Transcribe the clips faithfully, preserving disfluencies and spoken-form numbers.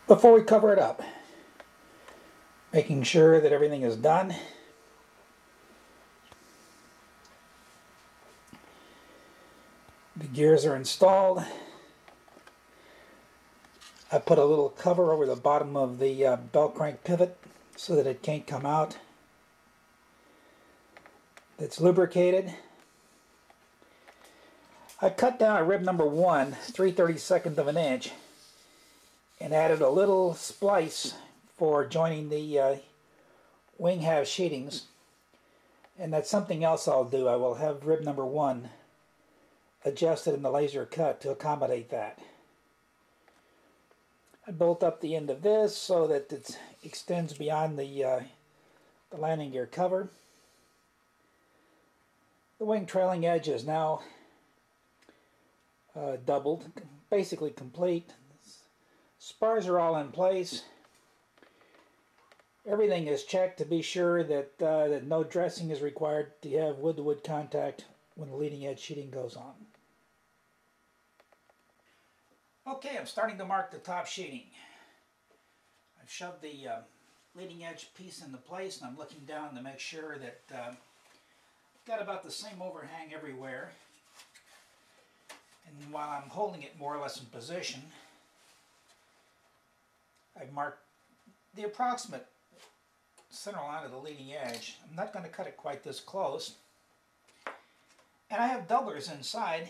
before we cover it up, making sure that everything is done. The gears are installed. I put a little cover over the bottom of the uh, belt crank pivot so that it can't come out. It's lubricated. I cut down a rib number one, three thirty-seconds of an inch, and added a little splice for joining the uh, wing half sheetings. And that's something else I'll do. I will have rib number one adjusted in the laser cut to accommodate that. I bolt up the end of this so that it extends beyond the, uh, the landing gear cover. The wing trailing edge is now uh, doubled, basically complete. Spars are all in place. Everything is checked to be sure that, uh, that no dressing is required to have wood-to-wood contact when the leading edge sheeting goes on. Okay, I'm starting to mark the top sheeting. I've shoved the uh, leading edge piece into place, and I'm looking down to make sure that uh, I've got about the same overhang everywhere. And while I'm holding it more or less in position, I've marked the approximate center line of the leading edge. I'm not going to cut it quite this close. And I have doublers inside,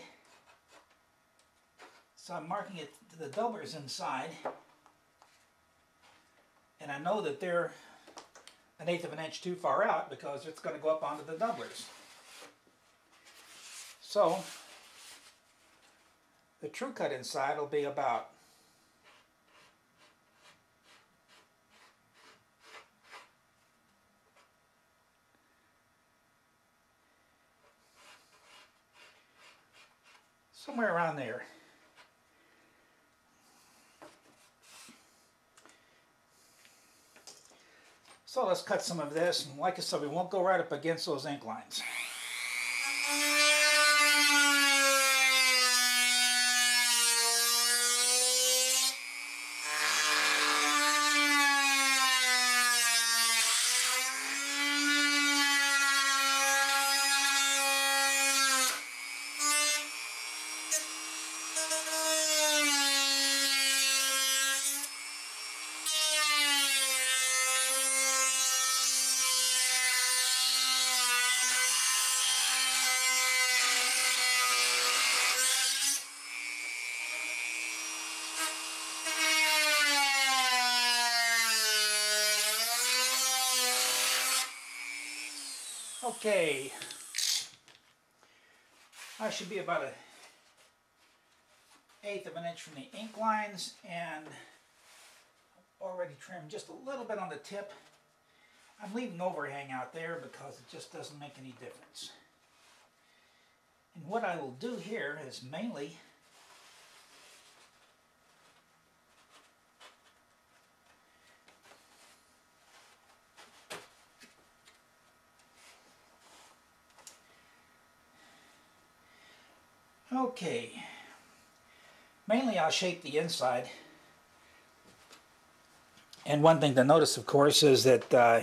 so I'm marking it to the doublers inside, and I know that they're an eighth of an inch too far out because it's going to go up onto the doublers. So the true cut inside will be about somewhere around there. So let's cut some of this, and like I said, we won't go right up against those ink lines. Okay, I should be about an eighth of an inch from the ink lines, and already trimmed just a little bit on the tip. I'm leaving overhang out there because it just doesn't make any difference. And what I will do here is mainly Okay, mainly I'll shape the inside, and one thing to notice, of course, is that uh,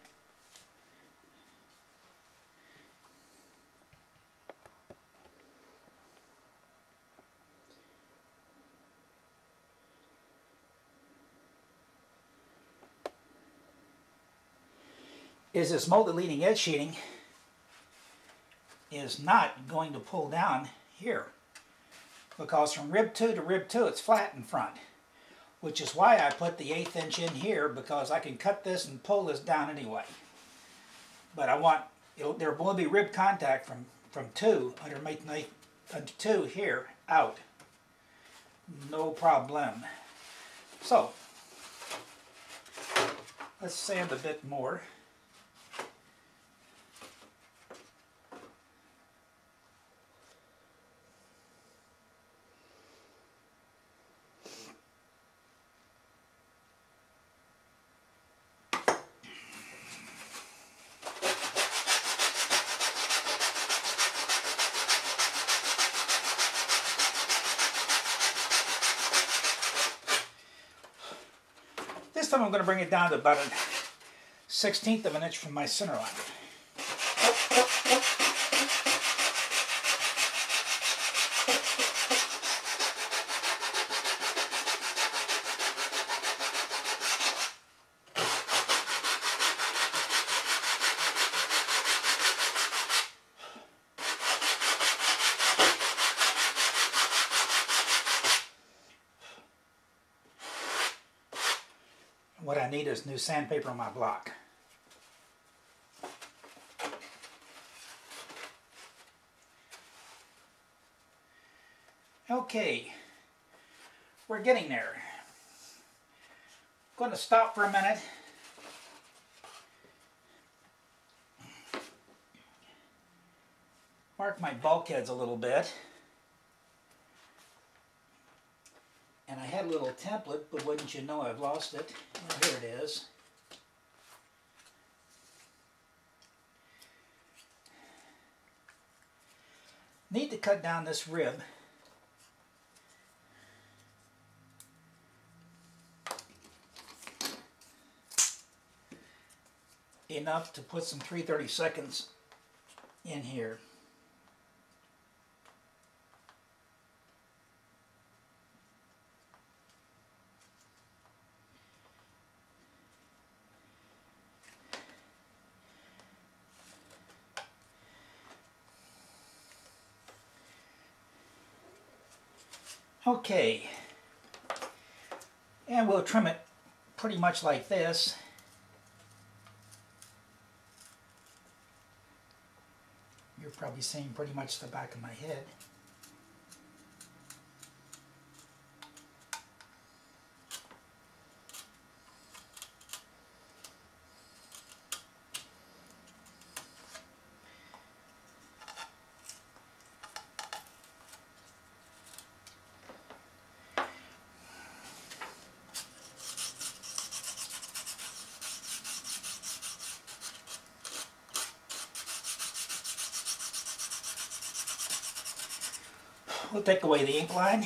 is this molded leading edge sheeting is not going to pull down here, because from rib two to rib two it's flat in front, which is why I put the eighth inch in here, because I can cut this and pull this down anyway. But I want, it'll, there will be rib contact from from two under under two here out, no problem. So let's sand a bit more. time I'm going to bring it down to about a sixteenth of an inch from my center line. What I need is new sandpaper on my block. Okay, we're getting there. I'm going to stop for a minute. Mark my bulkheads a little bit. And I had a little template, but wouldn't you know I've lost it. Well, here it is. Need to cut down this rib. Enough to put some three thirty-seconds in here. Okay, and we'll trim it pretty much like this. You're probably seeing pretty much the back of my head. We'll take away the ink line.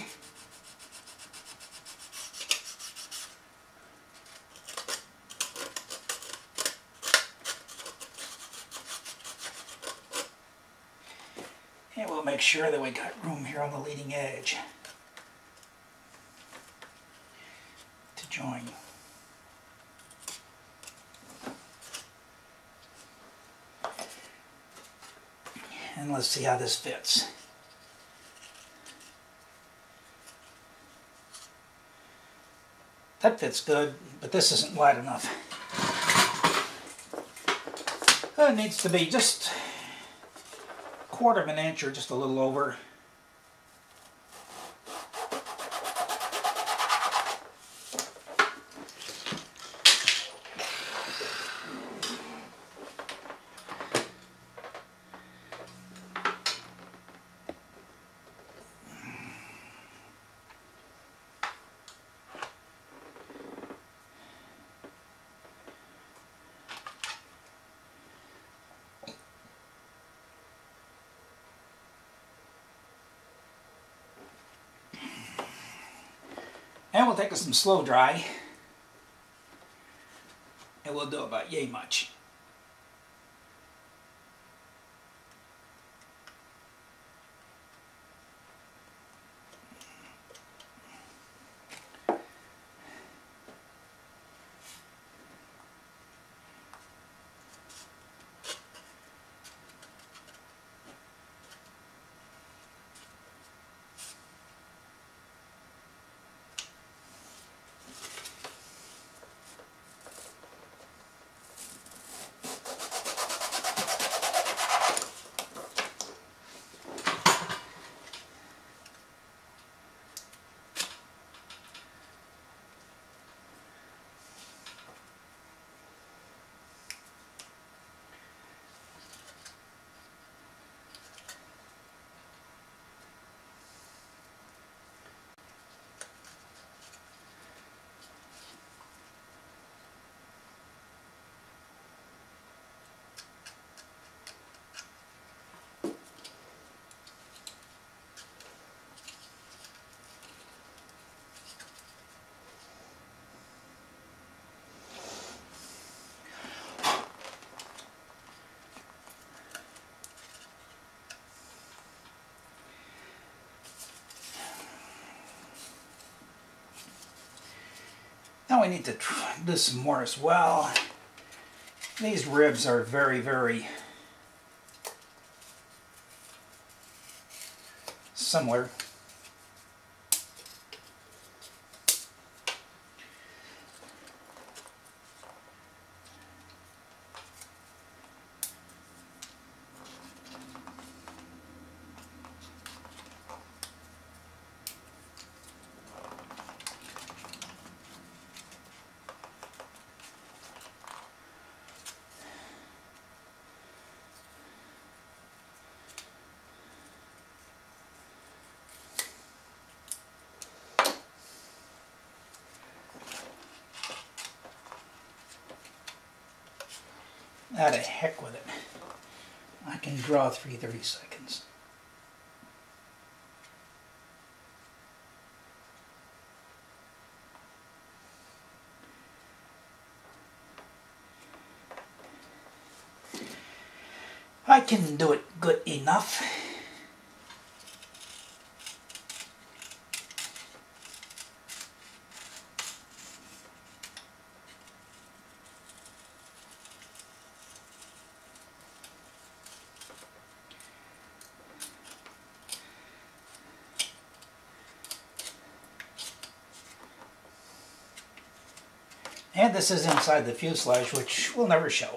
And we'll make sure that we got room here on the leading edge to join. And let's see how this fits. That fits good, but this isn't wide enough. It needs to be just a quarter of an inch or just a little over. And we'll take us some slow dry, and we'll do about yay much. we need to try, do some more as well. These ribs are very, very similar. Ah, to heck with it. I can draw three thirty seconds. I can do it good enough. And this is inside the fuselage, which we'll never show.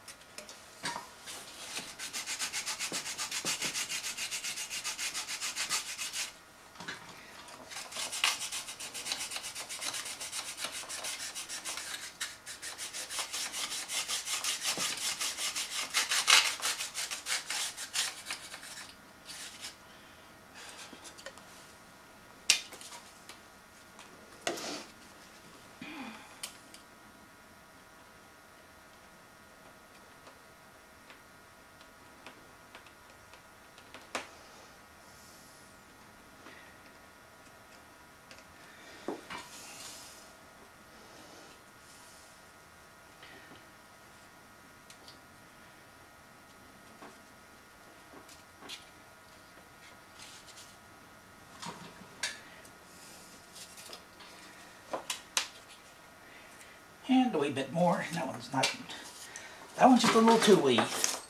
And a wee bit more. That one's not, that one's just a little too wee.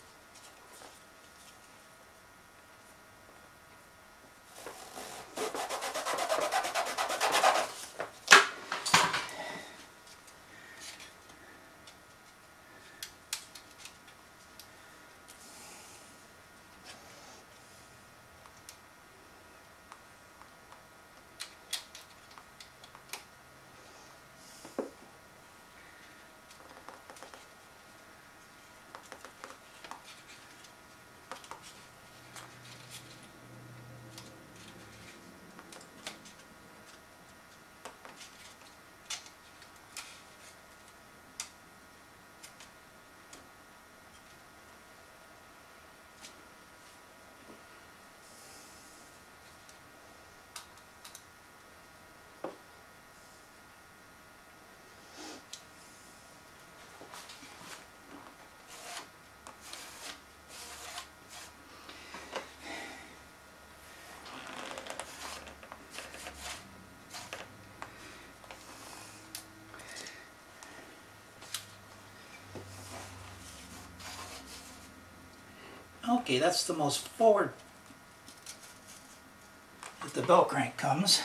Okay, that's the most forward that the bell crank comes.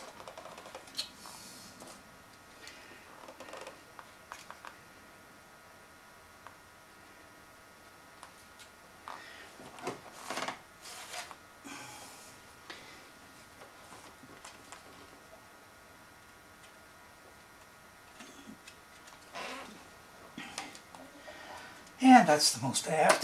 And that's the most aft.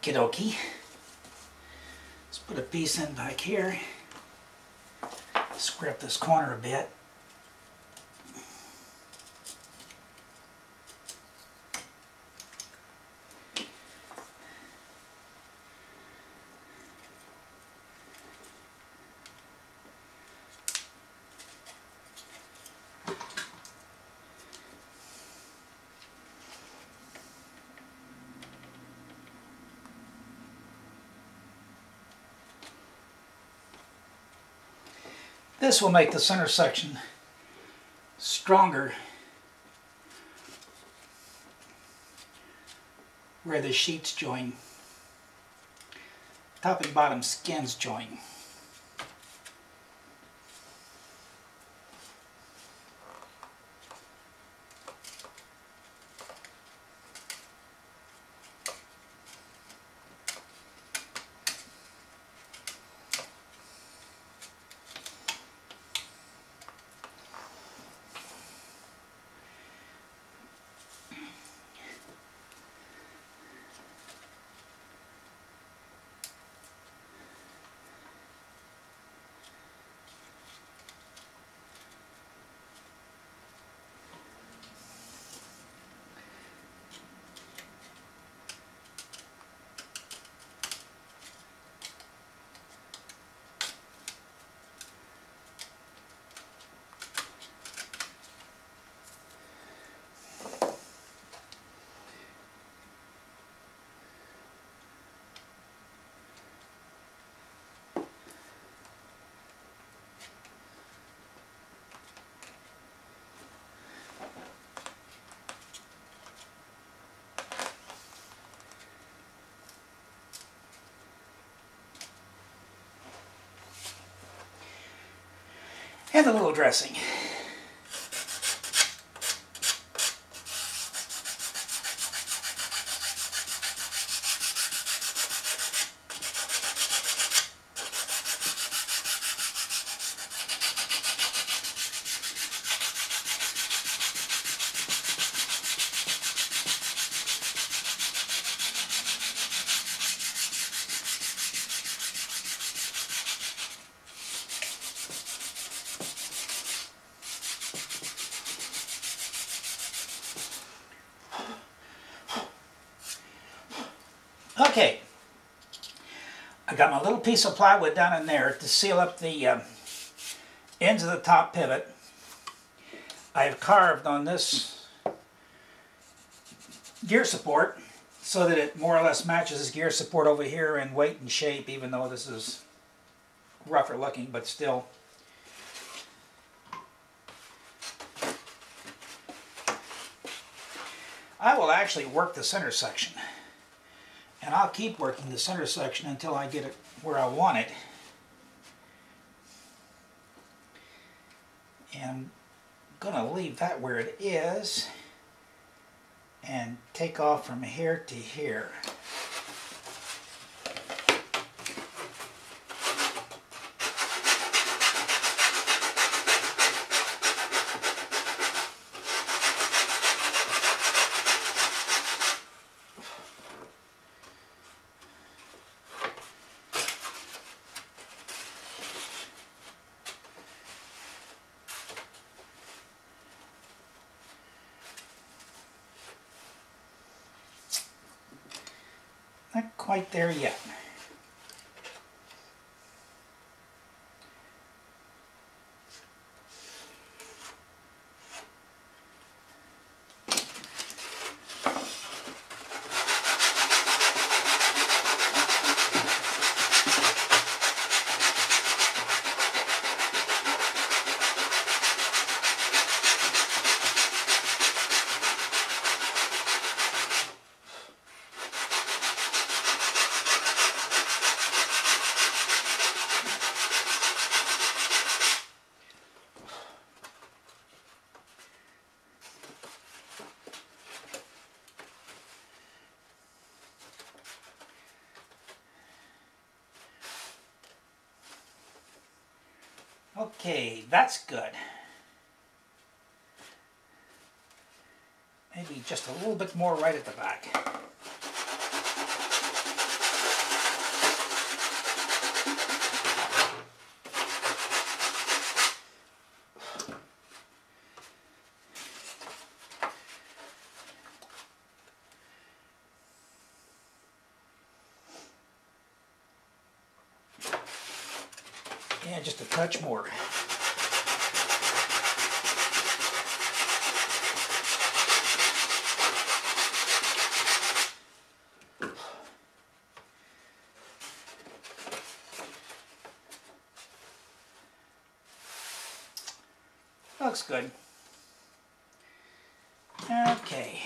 Okie. Let's put a piece in back here. Square up this corner a bit. This will make the center section stronger where the sheets join. Top and bottom skins join. And a little dressing. Okay, I got my little piece of plywood down in there to seal up the uh, ends of the top pivot. I have carved on this gear support so that it more or less matches this gear support over here in weight and shape, even though this is rougher looking, but still. I will actually work the center section. And I'll keep working the center section until I get it where I want it. And I'm going to leave that where it is and take off from here to here. Not quite there yet. Okay, that's good. Maybe just a little bit more right at the back. Yeah, just a touch more. Looks good. Okay.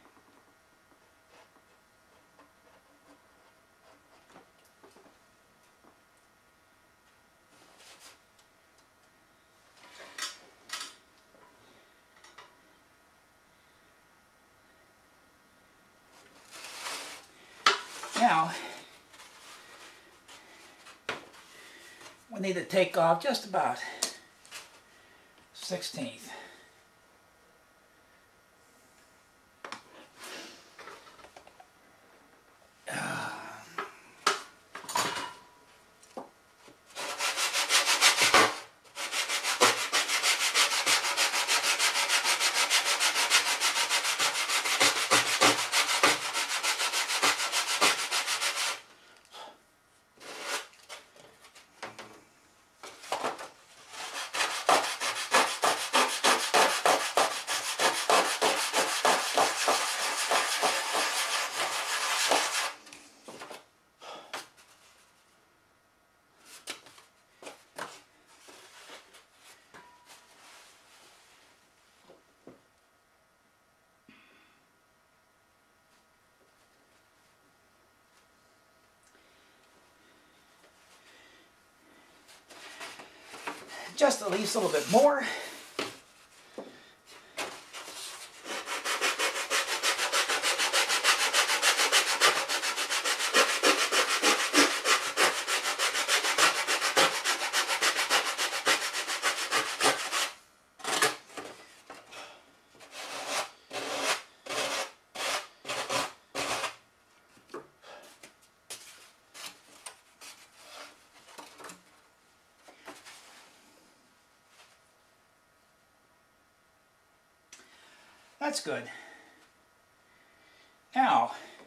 Now, we need to take off just about sixteenth. Just at least a little bit more. That's good. Now,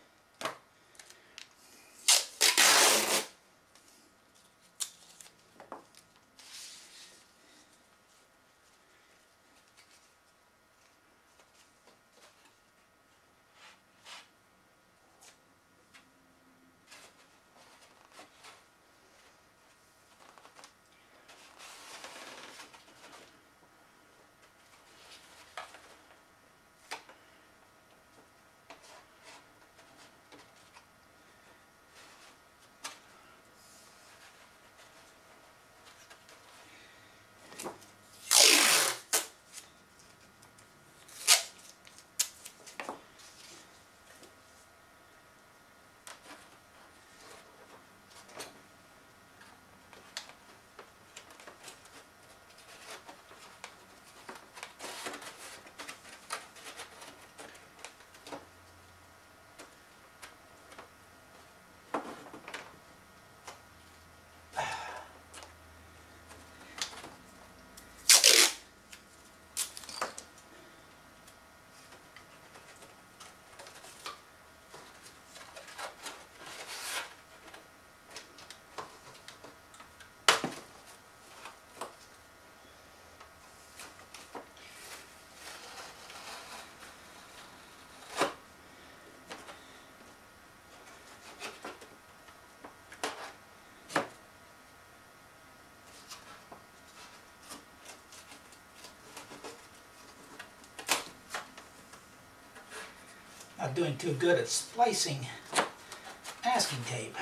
not doing too good at splicing masking tape.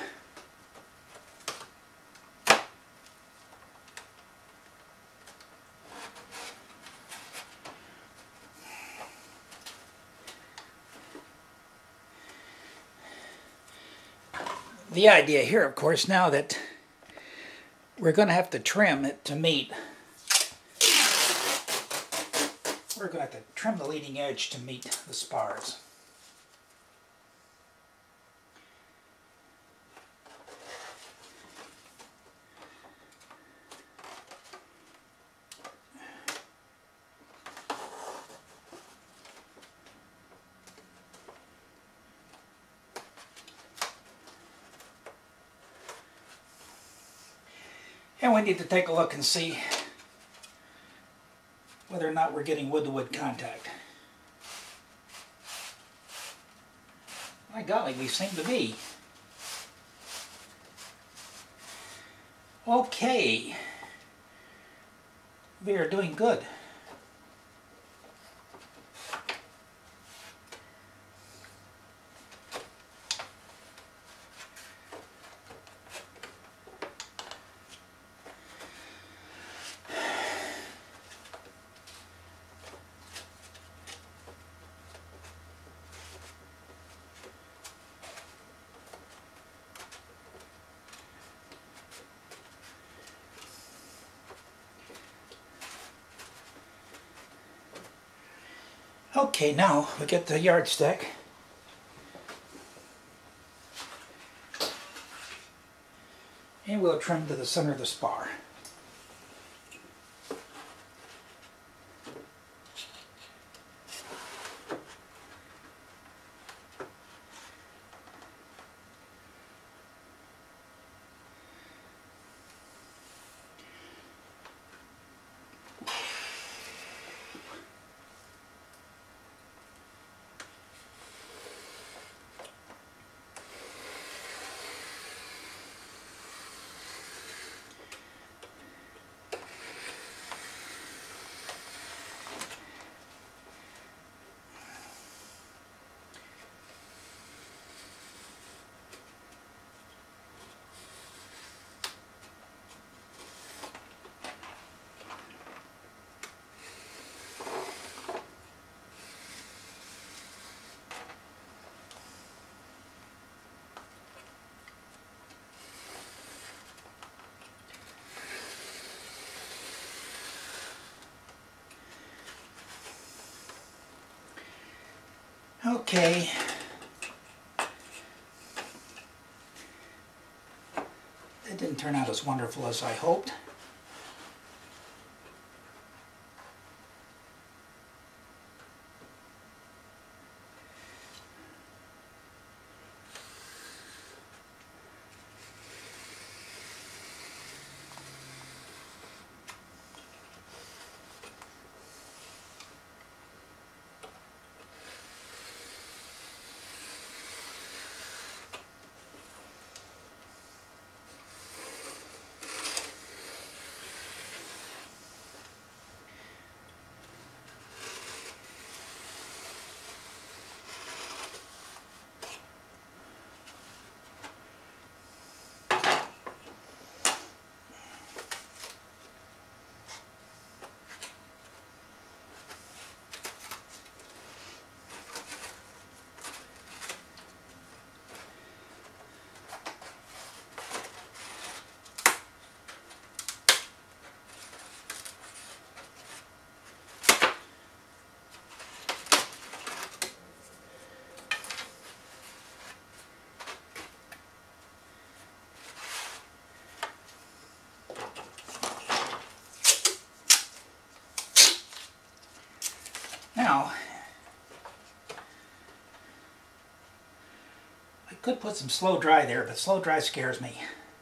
The idea here, of course, now that we're going to have to trim it to meet, we're going to have to trim the leading edge to meet the spars. And we need to take a look and see whether or not we're getting wood-to-wood contact. My golly, we seem to be. Okay. We are doing good. Okay, now we get the yardstick. And we'll trim to the center of the spar. Okay. It didn't turn out as wonderful as I hoped. Now, I could put some slow dry there, but slow dry scares me.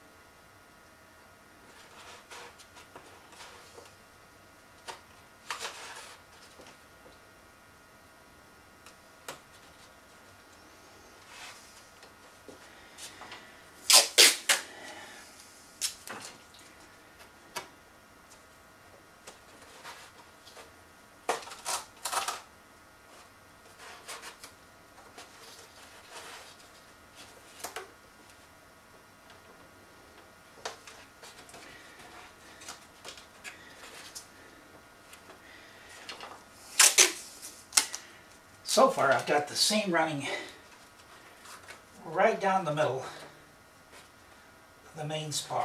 So far I've got the seam running right down the middle of the main spar.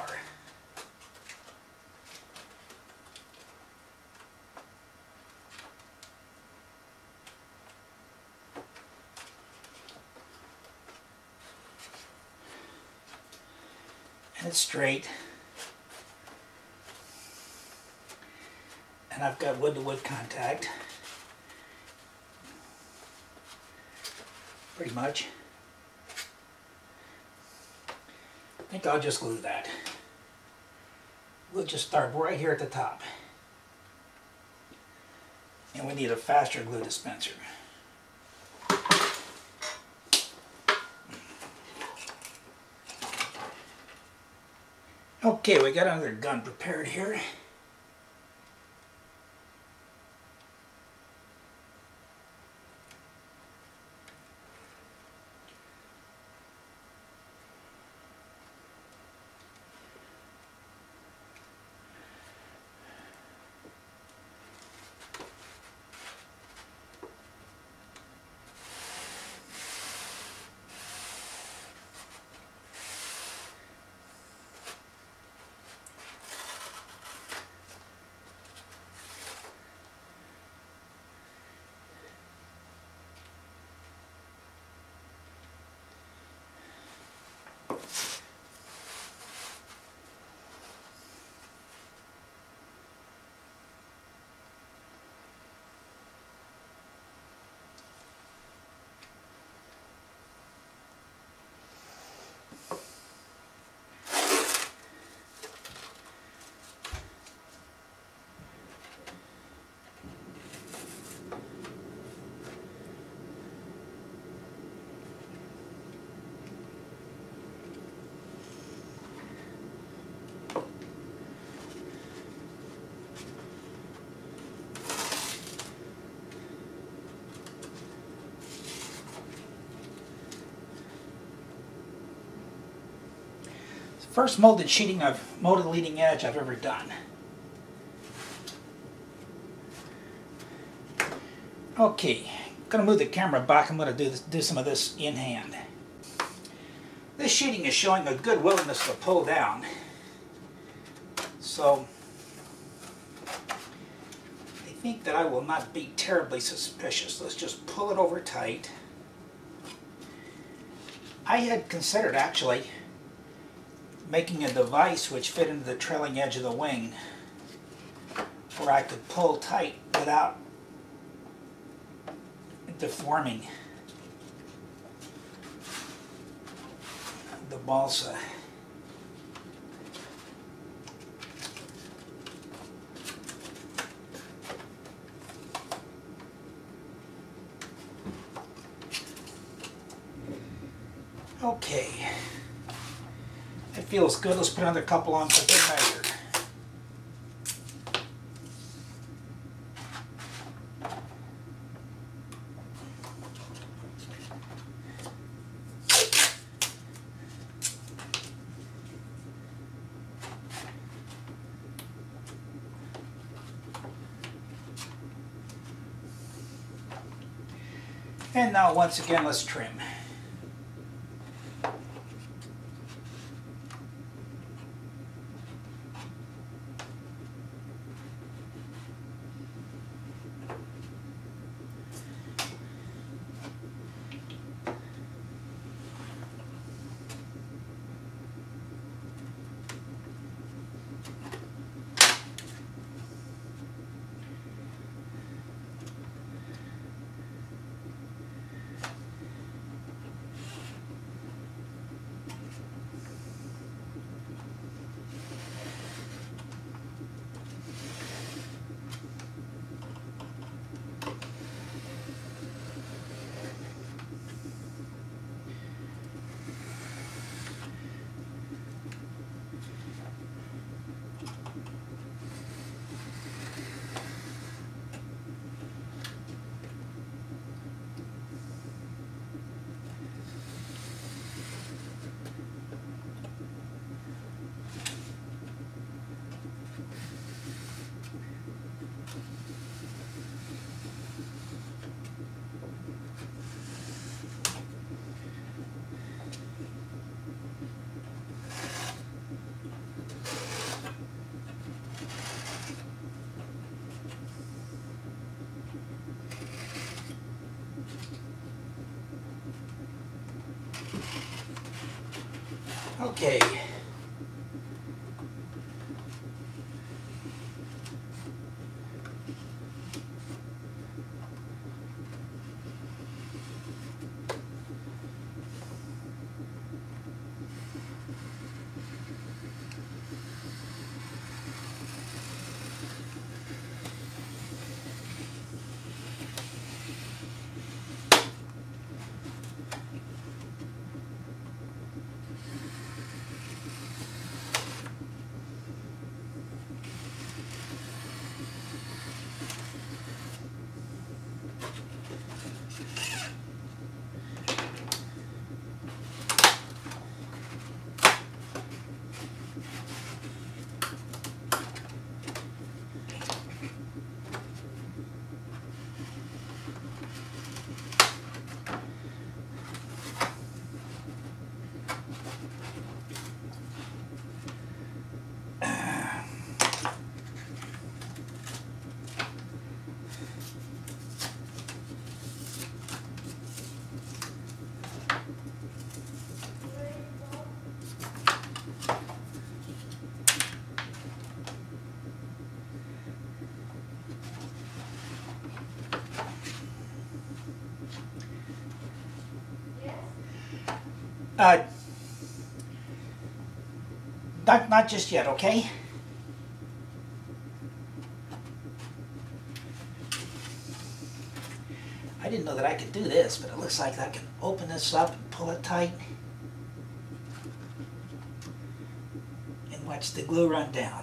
And it's straight. And I've got wood-to-wood contact. Pretty much. I think I'll just glue that. we'll just start right here at the top. And we need a faster glue dispenser. Okay, we got another gun prepared here. First molded sheeting of molded leading edge I've ever done. Okay, I'm going to move the camera back. I'm going to do this, do some of this in hand. This sheeting is showing a good willingness to pull down. So I think that I will not be terribly suspicious. Let's just pull it over tight. I had considered actually making a device which fit into the trailing edge of the wing where I could pull tight without deforming the balsa. Okay. It feels good. Let's put another couple on for good measure. And now once again, let's trim. Okay. Uh, not, not just yet, okay? I didn't know that I could do this, but it looks like I can open this up and pull it tight and watch the glue run down.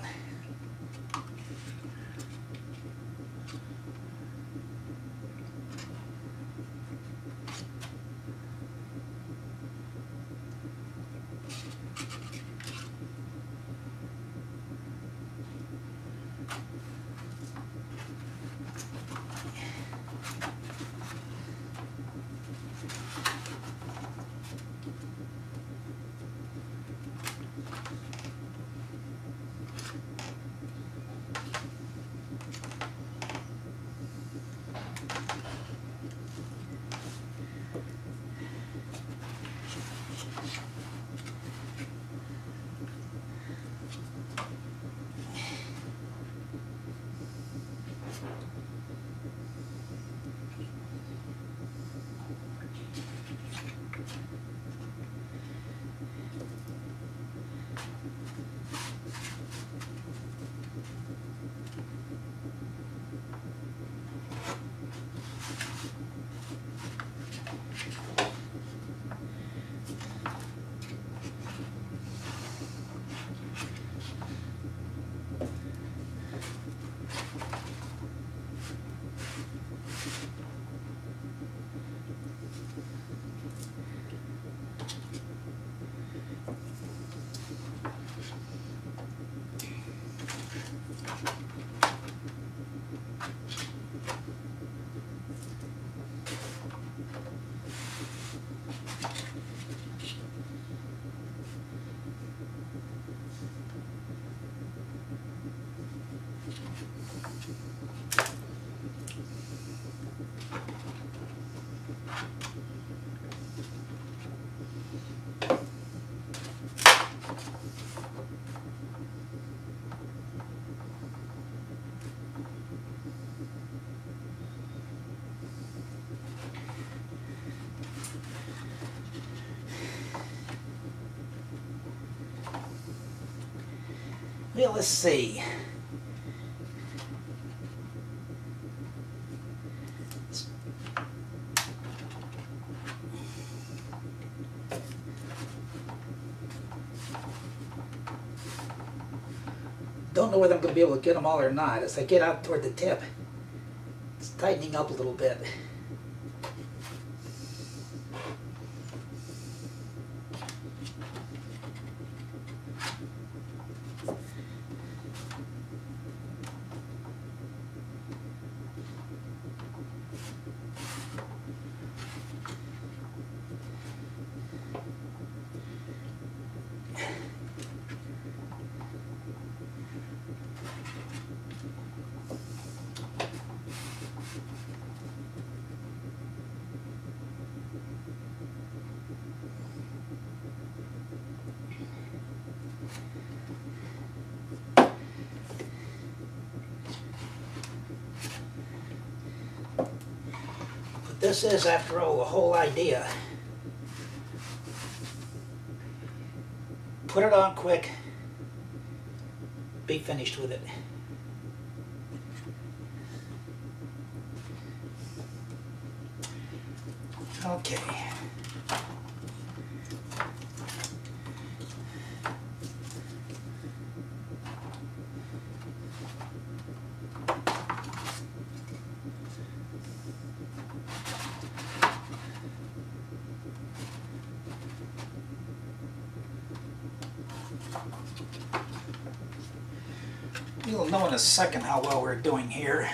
Well, let's see. Don't know whether I'm going to be able to get them all or not. As I get out toward the tip, it's tightening up a little bit. This is, after all, the whole idea. Put it on quick, be finished with it. Okay. You'll know in a second how well we're doing here.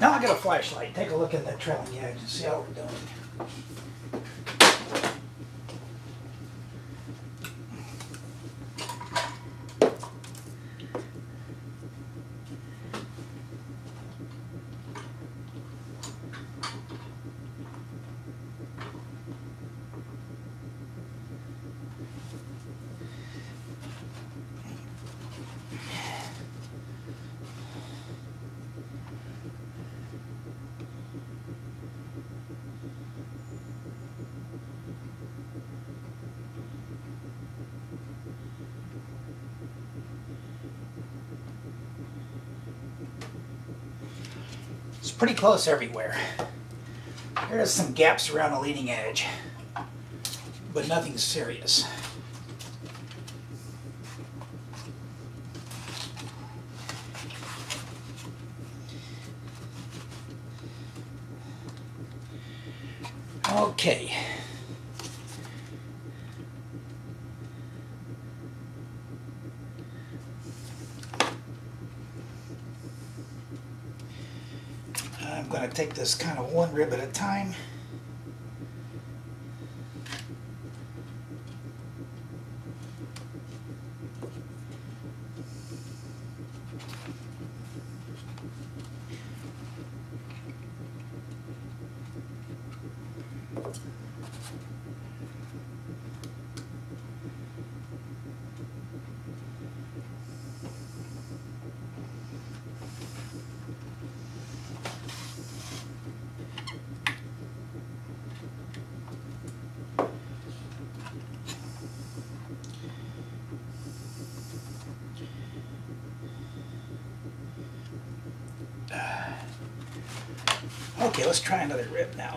Now I got a flashlight. Take a look at that trailing edge and see how we're doing. It's pretty close everywhere. There's some gaps around the leading edge, but nothing serious. Okay. I'm going to take this kind of one rib at a time. Okay, let's try another rib now.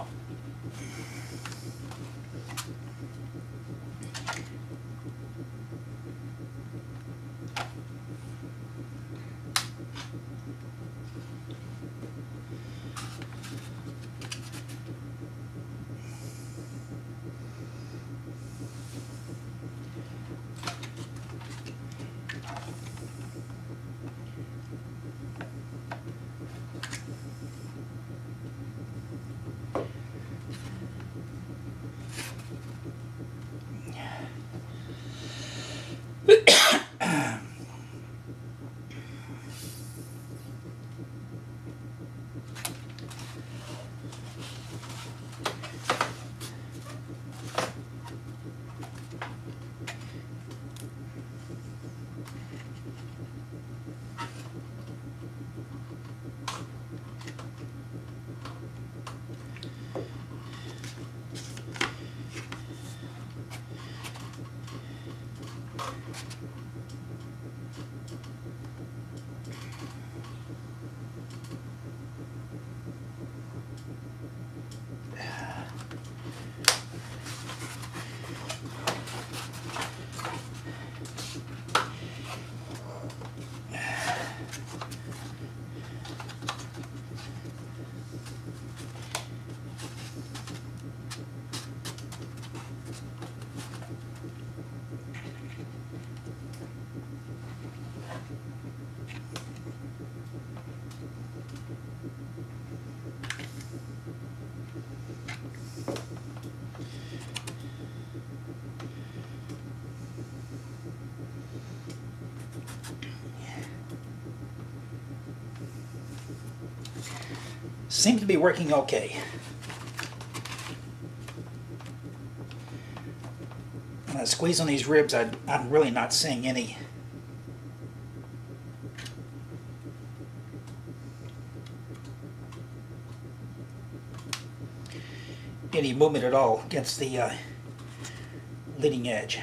Seems to be working okay. When I squeeze on these ribs, I, I'm really not seeing any any movement at all against the uh, leading edge.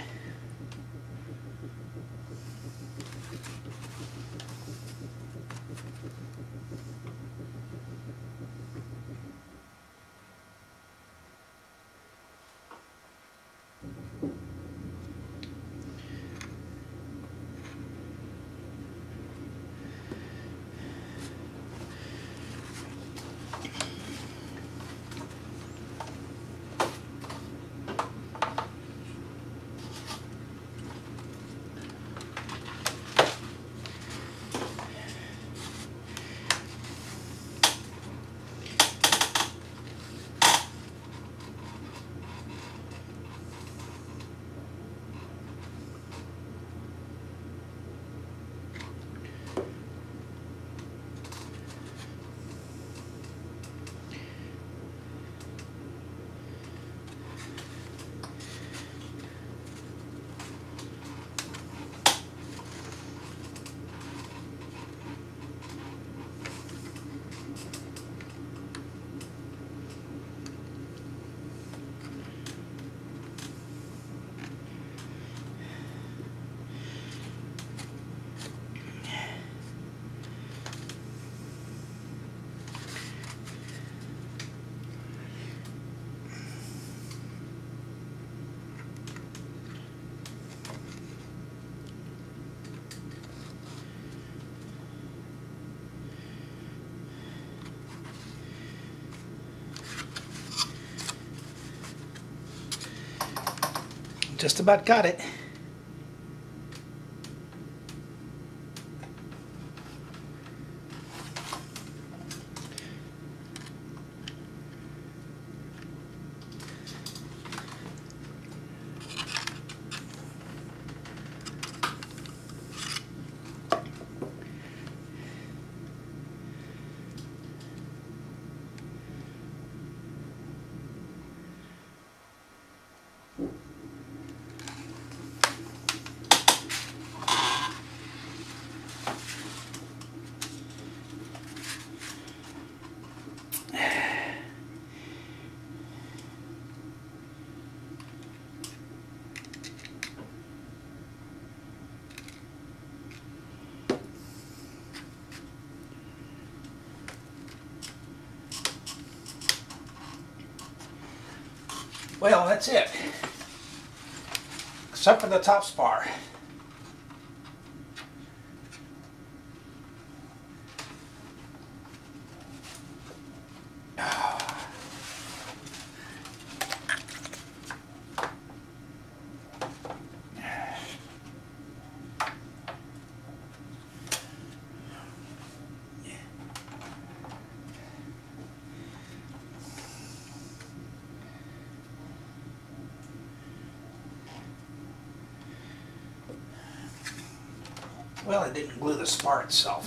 Just about got it. Well, that's it. Except for the top spar. Well, it didn't glue the spar itself.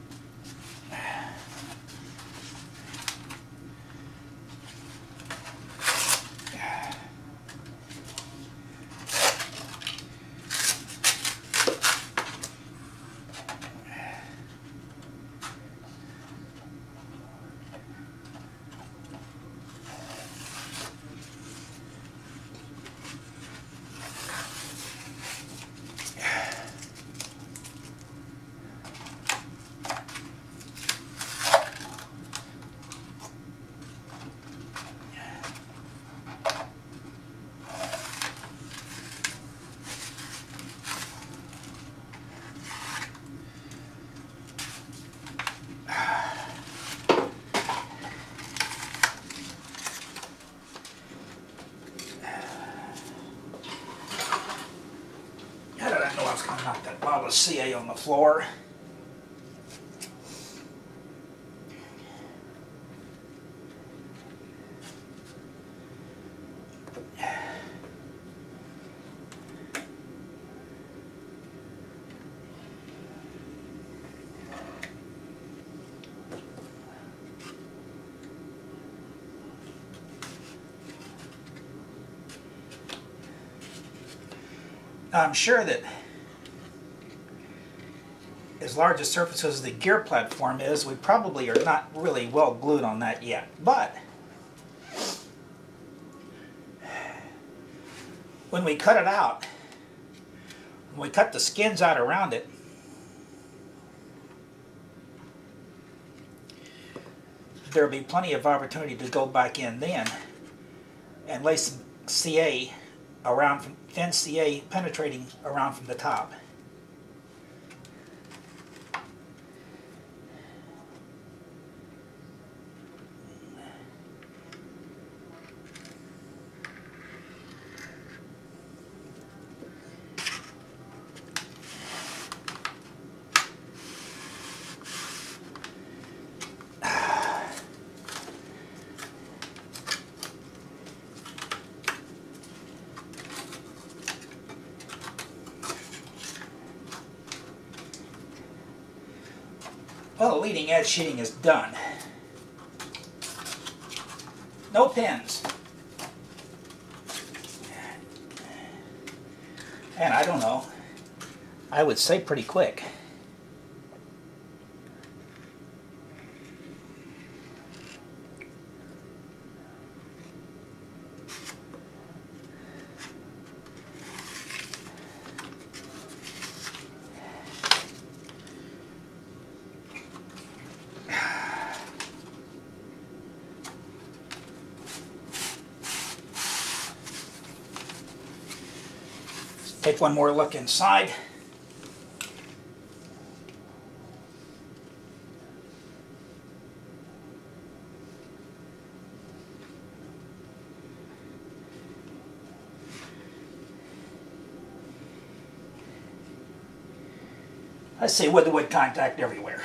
Knock that bottle of C A on the floor. I'm sure that as large a surface as the gear platform is, we probably are not really well glued on that yet. But when we cut it out, when we cut the skins out around it, there'll be plenty of opportunity to go back in then and lay some C A around, from thin C A penetrating around from the top. Well, the leading edge sheeting is done. No pins. And I don't know, I would say pretty quick. Take one more look inside. I say wood-to-wood contact everywhere.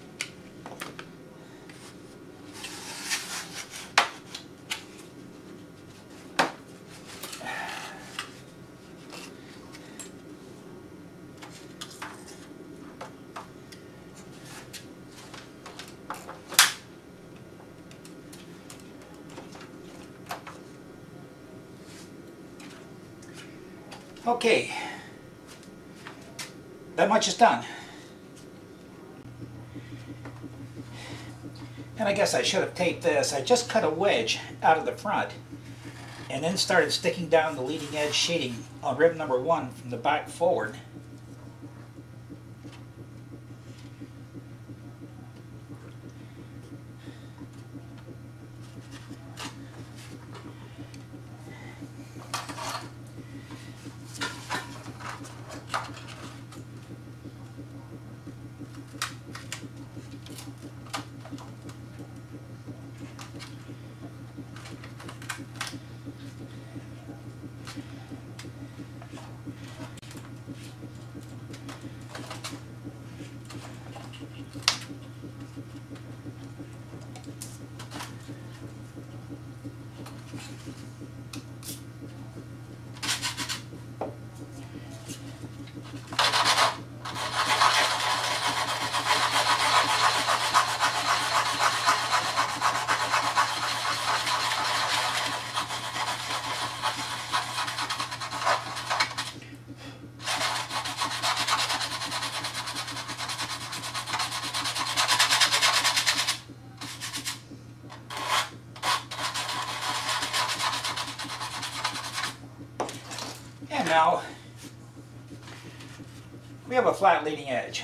Okay, that much is done. And I guess I should have taped this. I just cut a wedge out of the front and then started sticking down the leading edge sheeting on rib number one from the back forward. And now we have a flat leading edge.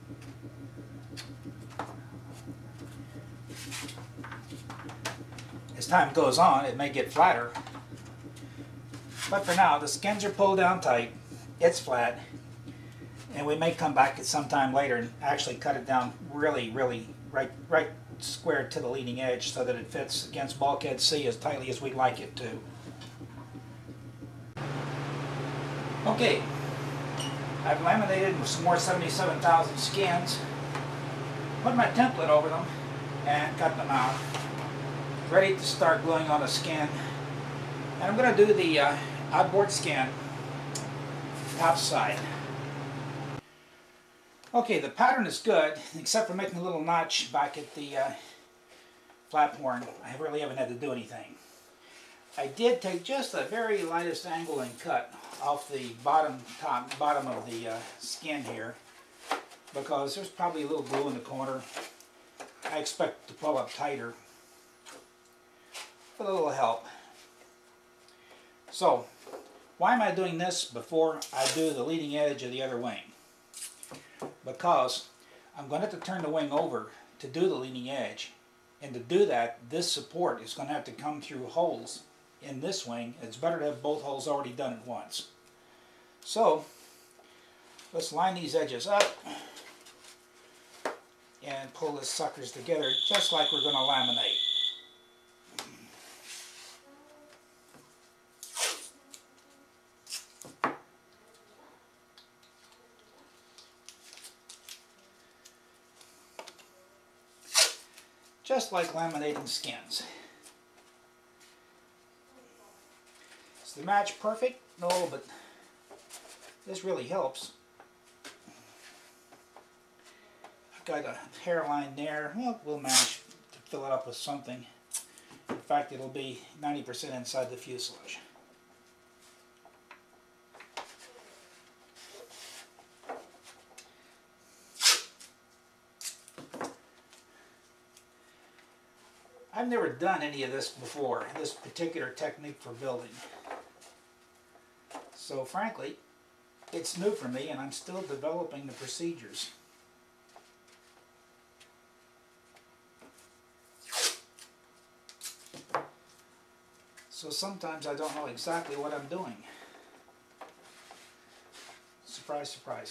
As time goes on, it may get flatter, but for now the skins are pulled down tight, it's flat, and we may come back at some time later and actually cut it down really, really right, right square to the leading edge so that it fits against bulkhead C as tightly as we'd like it to. Okay, I've laminated some more seventy-seven thousand skins, put my template over them, and cut them out. Ready to start gluing on a skin. And I'm going to do the uh, outboard skin, top side. Okay, the pattern is good, except for making a little notch back at the uh, flap horn. I really haven't had to do anything. I did take just the very lightest angle and cut off the bottom top bottom of the uh, skin here, because there's probably a little glue in the corner. I expect to pull up tighter with a little help. So why am I doing this before I do the leading edge of the other wing? Because I'm going to have to turn the wing over to do the leading edge, and to do that this support is going to have to come through holes in this wing. It's better to have both holes already done at once. So let's line these edges up and pull the suckers together just like we're going to laminate. Just like laminating skins. Is the match perfect? No, but this really helps. I've got a hairline there. Well, we'll manage to fill it up with something. In fact, it'll be ninety percent inside the fuselage. I've never done any of this before, this particular technique for building. So frankly, it's new for me and I'm still developing the procedures. So sometimes I don't know exactly what I'm doing. Surprise, surprise.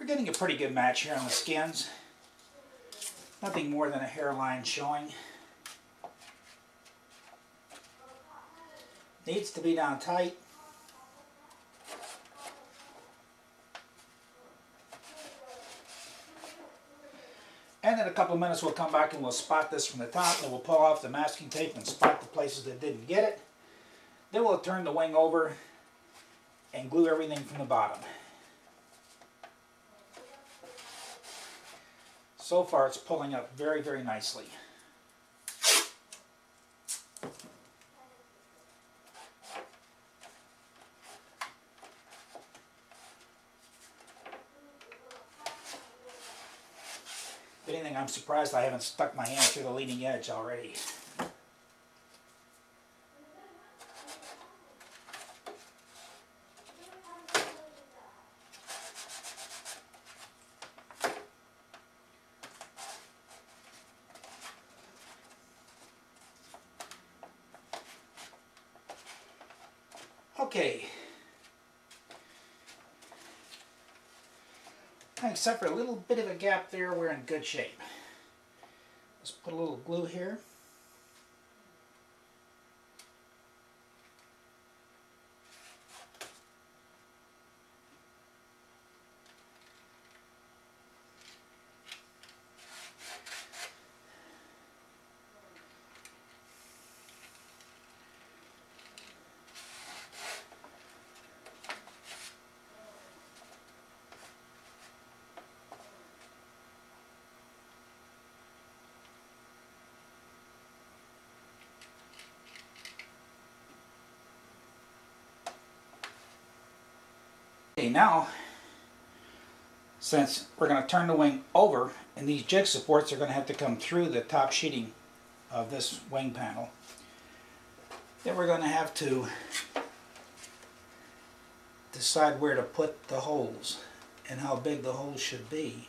We're getting a pretty good match here on the skins. Nothing more than a hairline showing. Needs to be down tight. And in a couple of minutes we'll come back and we'll spot this from the top, and we'll pull off the masking tape and spot the places that didn't get it. Then we'll turn the wing over and glue everything from the bottom. So far it's pulling up very, very nicely. If anything, I'm surprised I haven't stuck my hand through the leading edge already. Okay. Except for a little bit of a gap there, we're in good shape. Let's put a little glue here. Okay, now, since we're going to turn the wing over, and these jig supports are going to have to come through the top sheeting of this wing panel, then we're going to have to decide where to put the holes and how big the holes should be.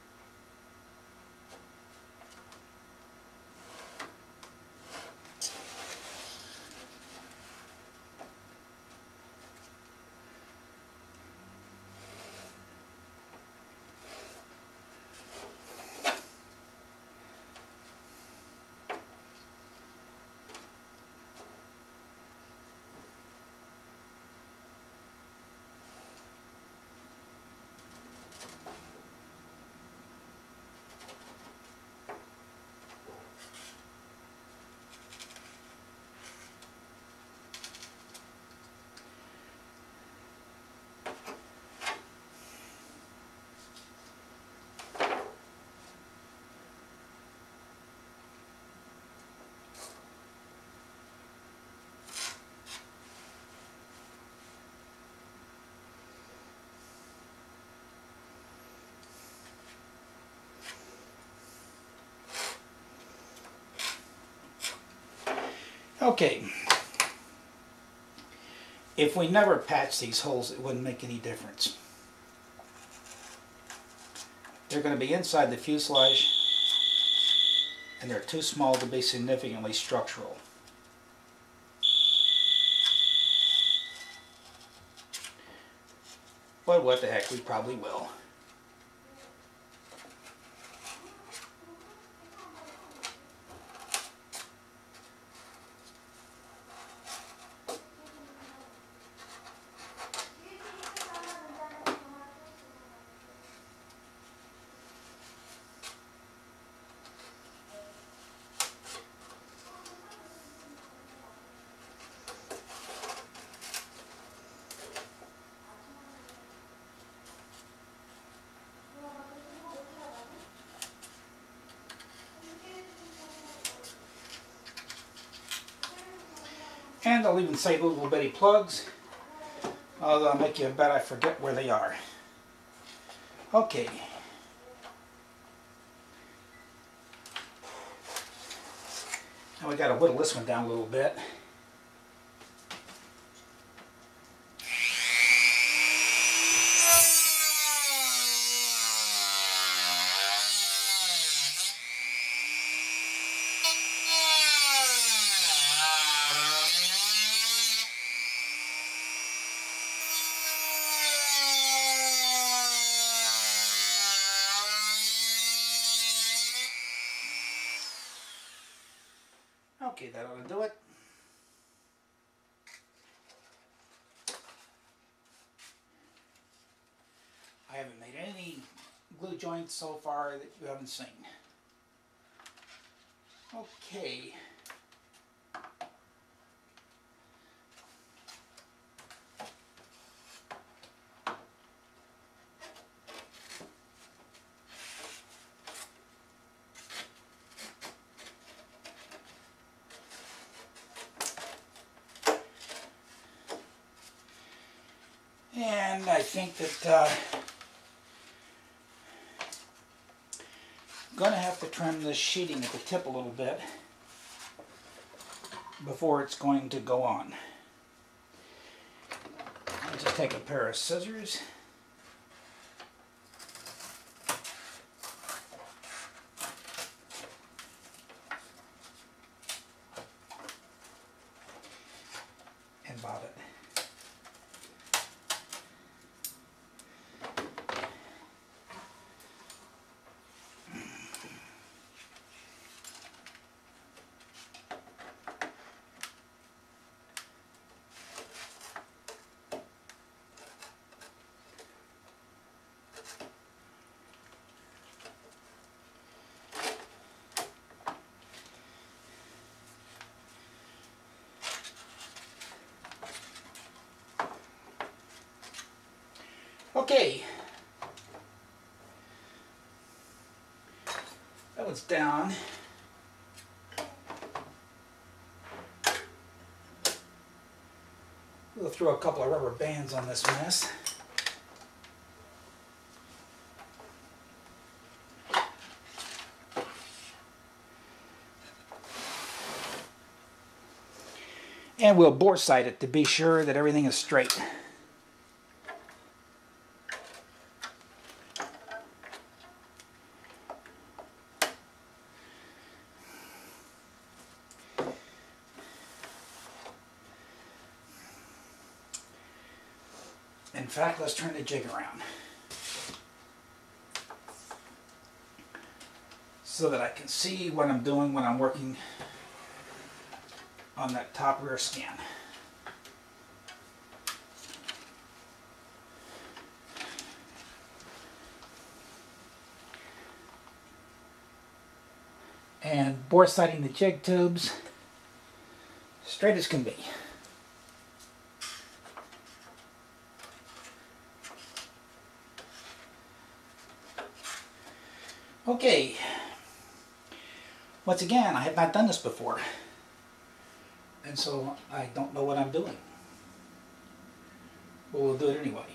Okay, if we never patch these holes, it wouldn't make any difference. They're going to be inside the fuselage, and they're too small to be significantly structural. But what the heck, we probably will. And I'll even save little bitty plugs, although I'll make you bet I forget where they are. Okay. Now we got to whittle this one down a little bit. Okay, that ought to do it. I haven't made any glue joints so far that you haven't seen. Okay. And I think that uh, I'm going to have to trim this sheeting at the tip a little bit before it's going to go on. I'll just take a pair of scissors. And bob it. Okay, that one's down. We'll throw a couple of rubber bands on this mess. And we'll bore sight it to be sure that everything is straight. In fact, let's turn the jig around so that I can see what I'm doing when I'm working on that top rear scan. And bore sighting the jig tubes straight as can be. Okay, once again, I have not done this before, and so I don't know what I'm doing, but we'll do it anyway.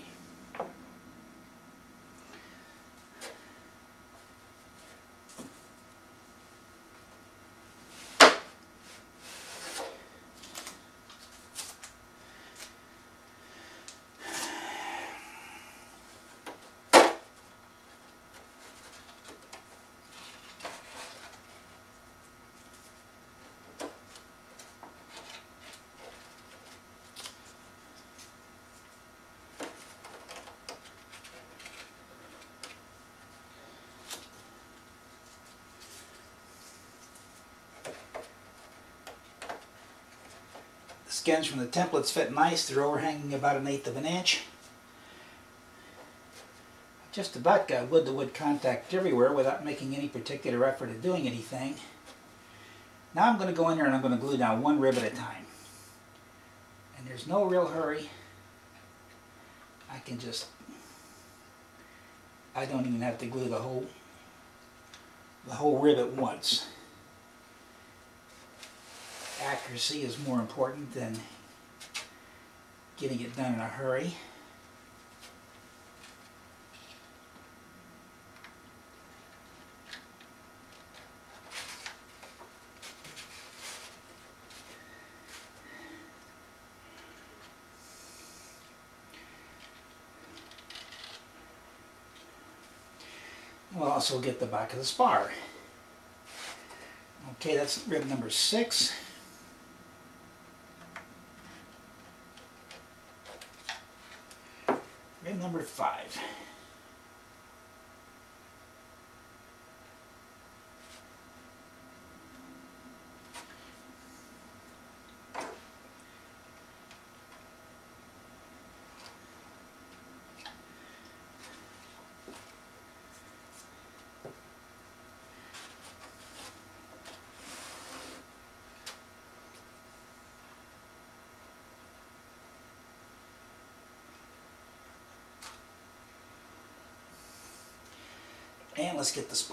The skins from the templates fit nice. They're overhanging about an eighth of an inch. Just about got wood-to-wood contact everywhere without making any particular effort at doing anything. Now I'm going to go in there and I'm going to glue down one rib at a time. And there's no real hurry. I can just, I don't even have to glue the whole, the whole rib at once. Accuracy is more important than getting it done in a hurry. We'll also get the back of the spar. Okay, that's rib number six. Rib number five. And let's get the spar.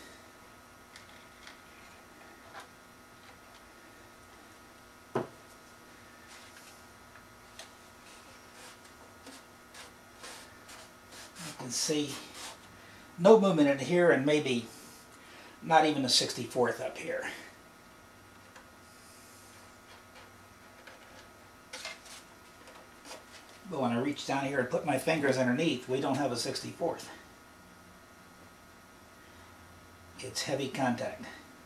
You can see no movement in here, and maybe not even a sixty-fourth up here. But when I reach down here and put my fingers underneath, we don't have a sixty-fourth. It's heavy contact.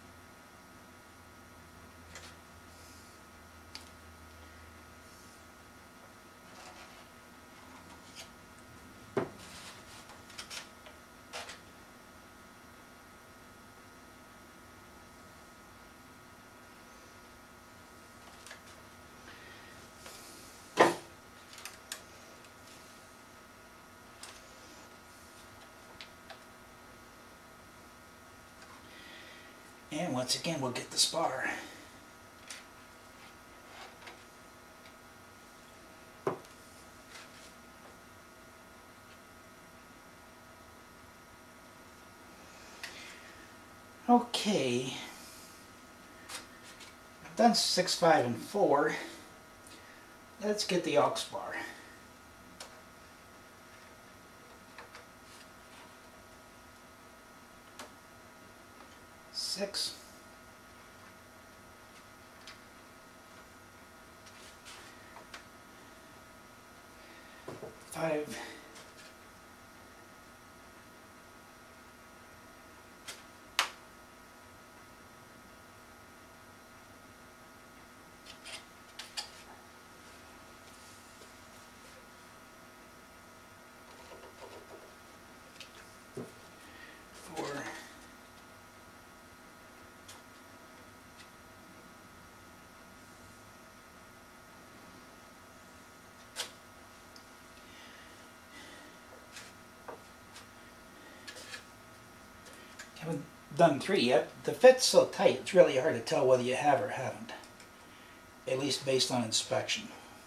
And once again, we'll get the spar. Okay. I've done six, five, and four. Let's get the aux bar. Six. Five. Four. Haven't done three yet. The fit's so tight, it's really hard to tell whether you have or haven't, at least based on inspection.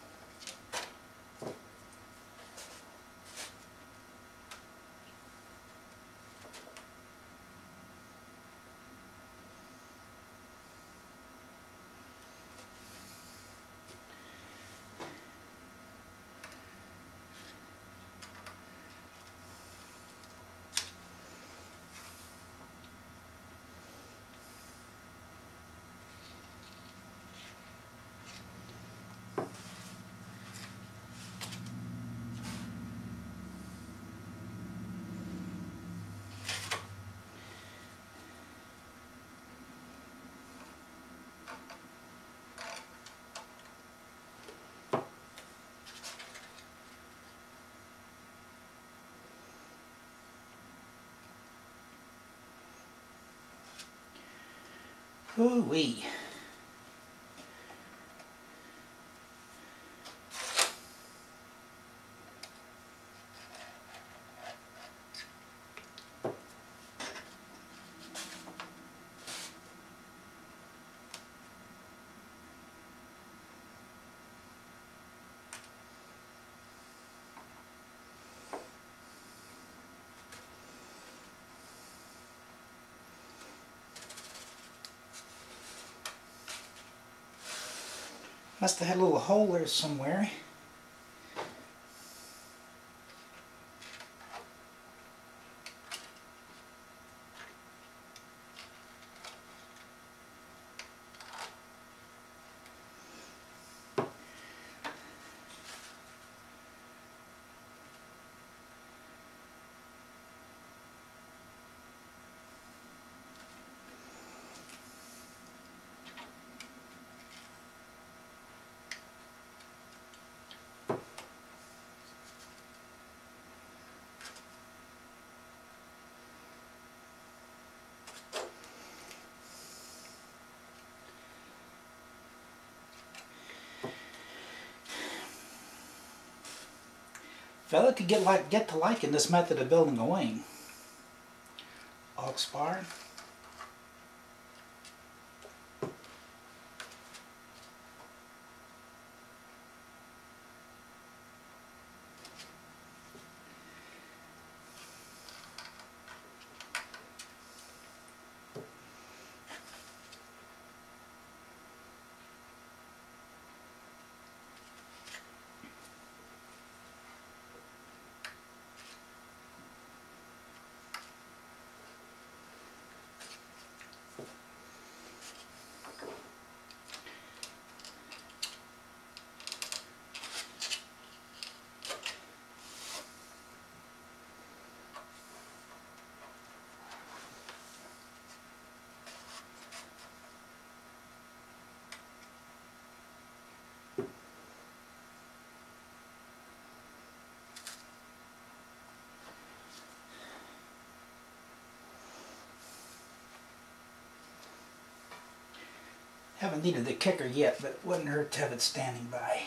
Ooh-wee. Must have had a little hole there somewhere. Fella could get like get to liking this method of building a wing. Aux bar. Haven't needed the kicker yet, but it wouldn't hurt to have it standing by.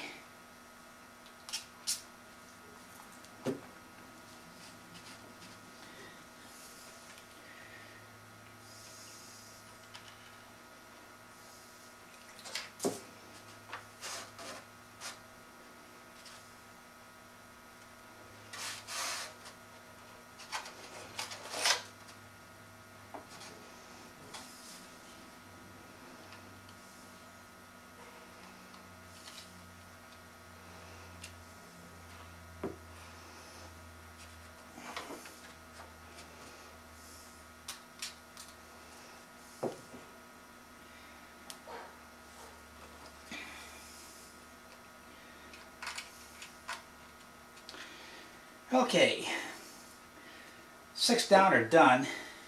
Okay, six down are done.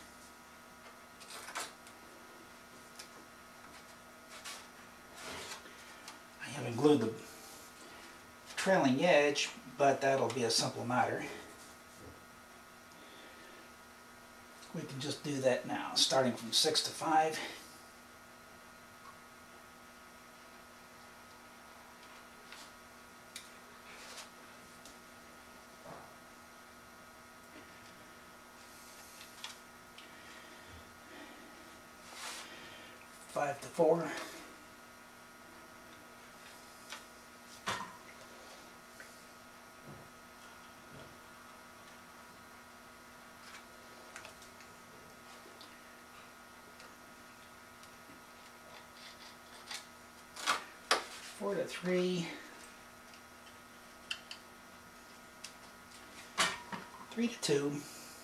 I haven't glued the trailing edge, but that'll be a simple matter. We can just do that now, starting from six to five. Five to four. Four to three. Three to two.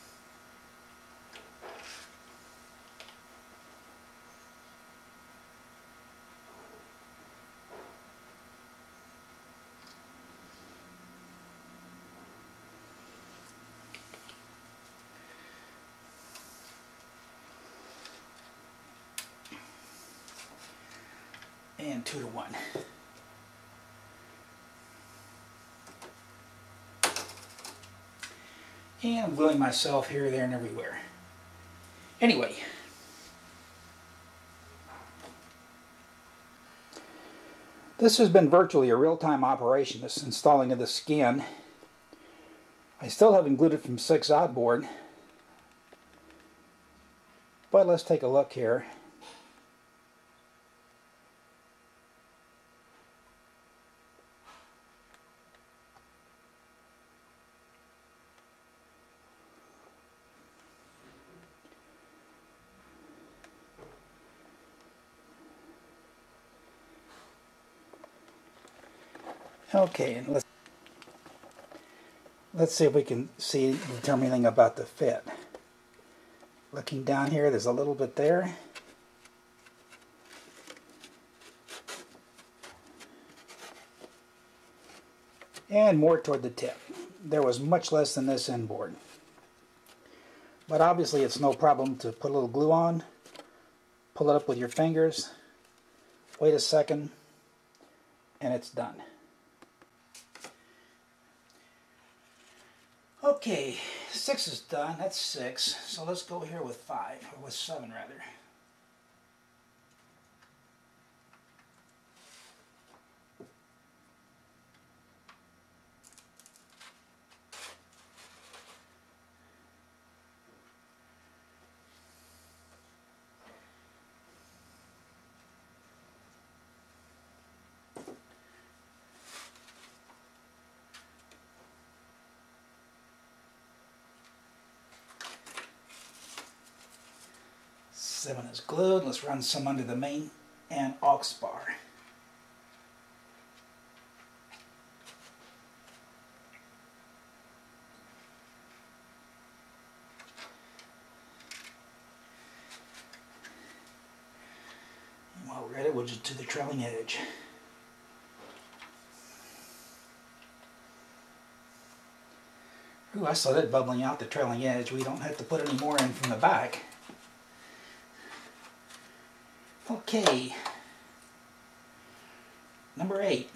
And two to one. And I'm gluing myself here, there, and everywhere. Anyway, this has been virtually a real-time operation, this installing of the skin. I still haven't glued it from six outboard, but let's take a look here. Okay, and let's let's see if we can see determine anything about the fit. Looking down here, there's a little bit there. And more toward the tip. There was much less than this inboard. But obviously it's no problem to put a little glue on, pull it up with your fingers, wait a second, and it's done. Okay, six is done, that's six, so let's go here with five, or with seven rather. Seven is glued. Let's run some under the main and aux bar. And while we're at it, we'll just do the trailing edge. Ooh, I saw that bubbling out the trailing edge. We don't have to put any more in from the back. Okay, number eight.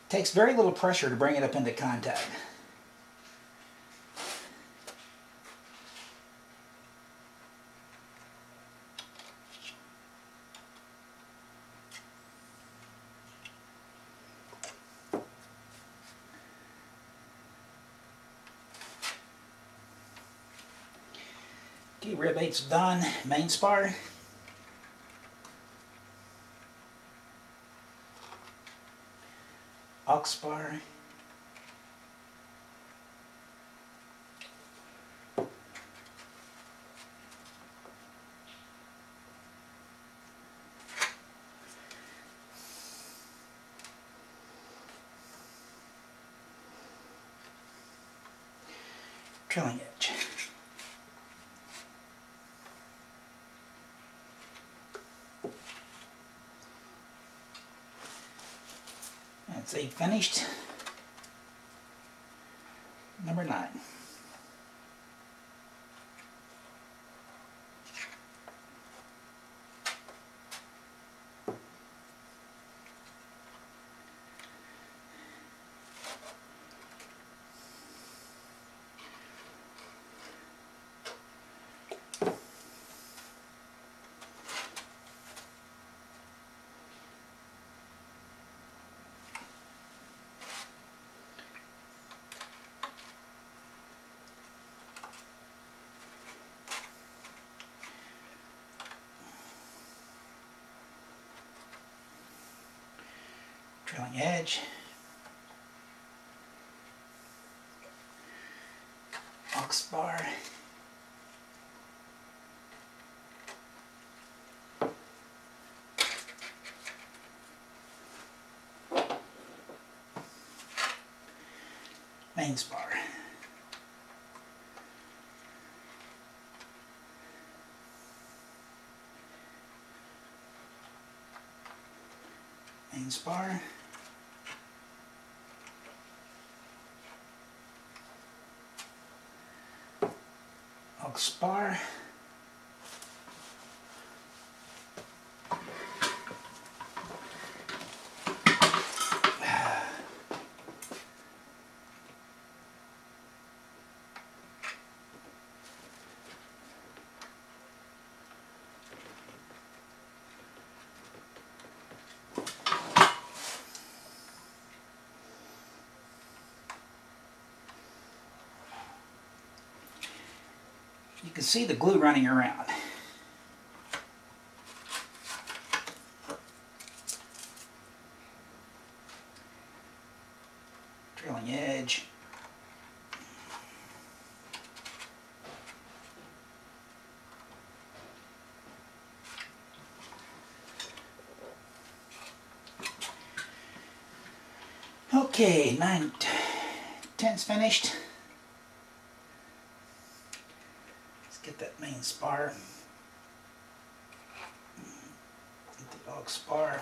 Takes very little pressure to bring it up into contact. Okay, rib eight's done. Main spar. Ox spar. Trailing edge. That's eight finished. Number nine. Trailing edge. Ox bar. Main spar. Main spar. Ox spar. You can see the glue running around. Trailing edge. Okay, nine tenths finished. Get that main spar. Get the ox spar.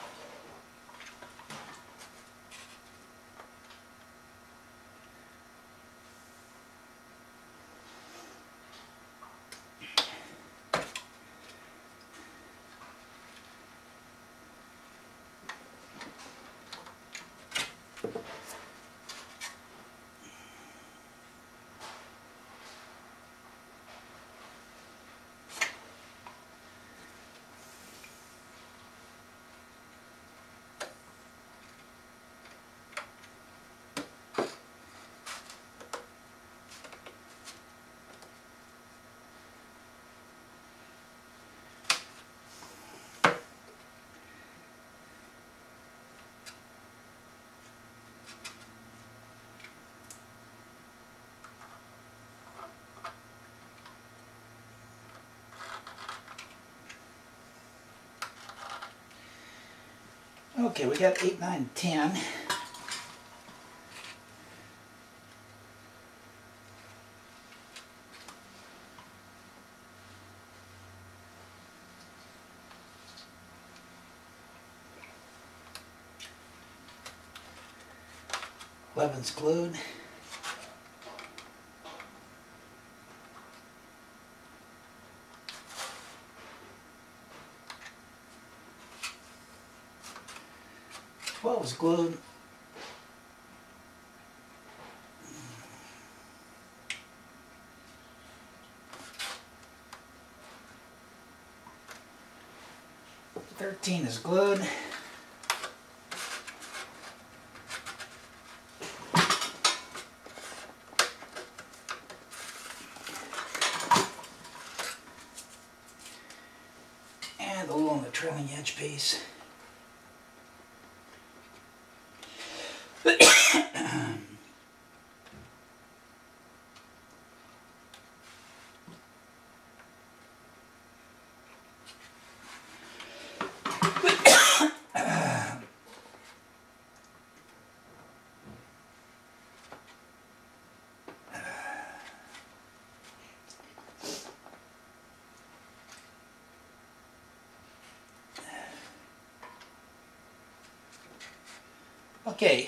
Okay, we got eight, nine, ten. eleven's glued. twelve's glued. thirteen is glued. And a little on the trailing edge piece. Okay,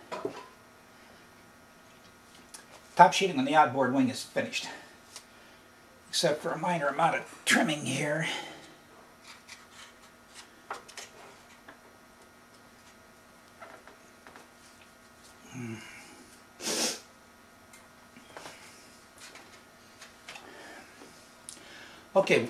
top sheeting on the outboard wing is finished, except for a minor amount of trimming here. Okay.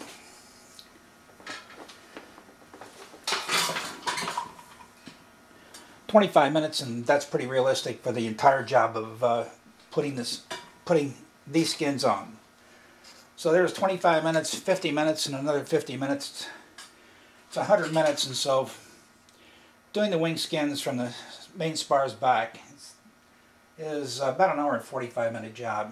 twenty-five minutes, and that's pretty realistic for the entire job of uh, putting this, putting these skins on. So there's twenty-five minutes, fifty minutes, and another fifty minutes. It's one hundred minutes, and so doing the wing skins from the main spars back is about an hour and forty-five minute job.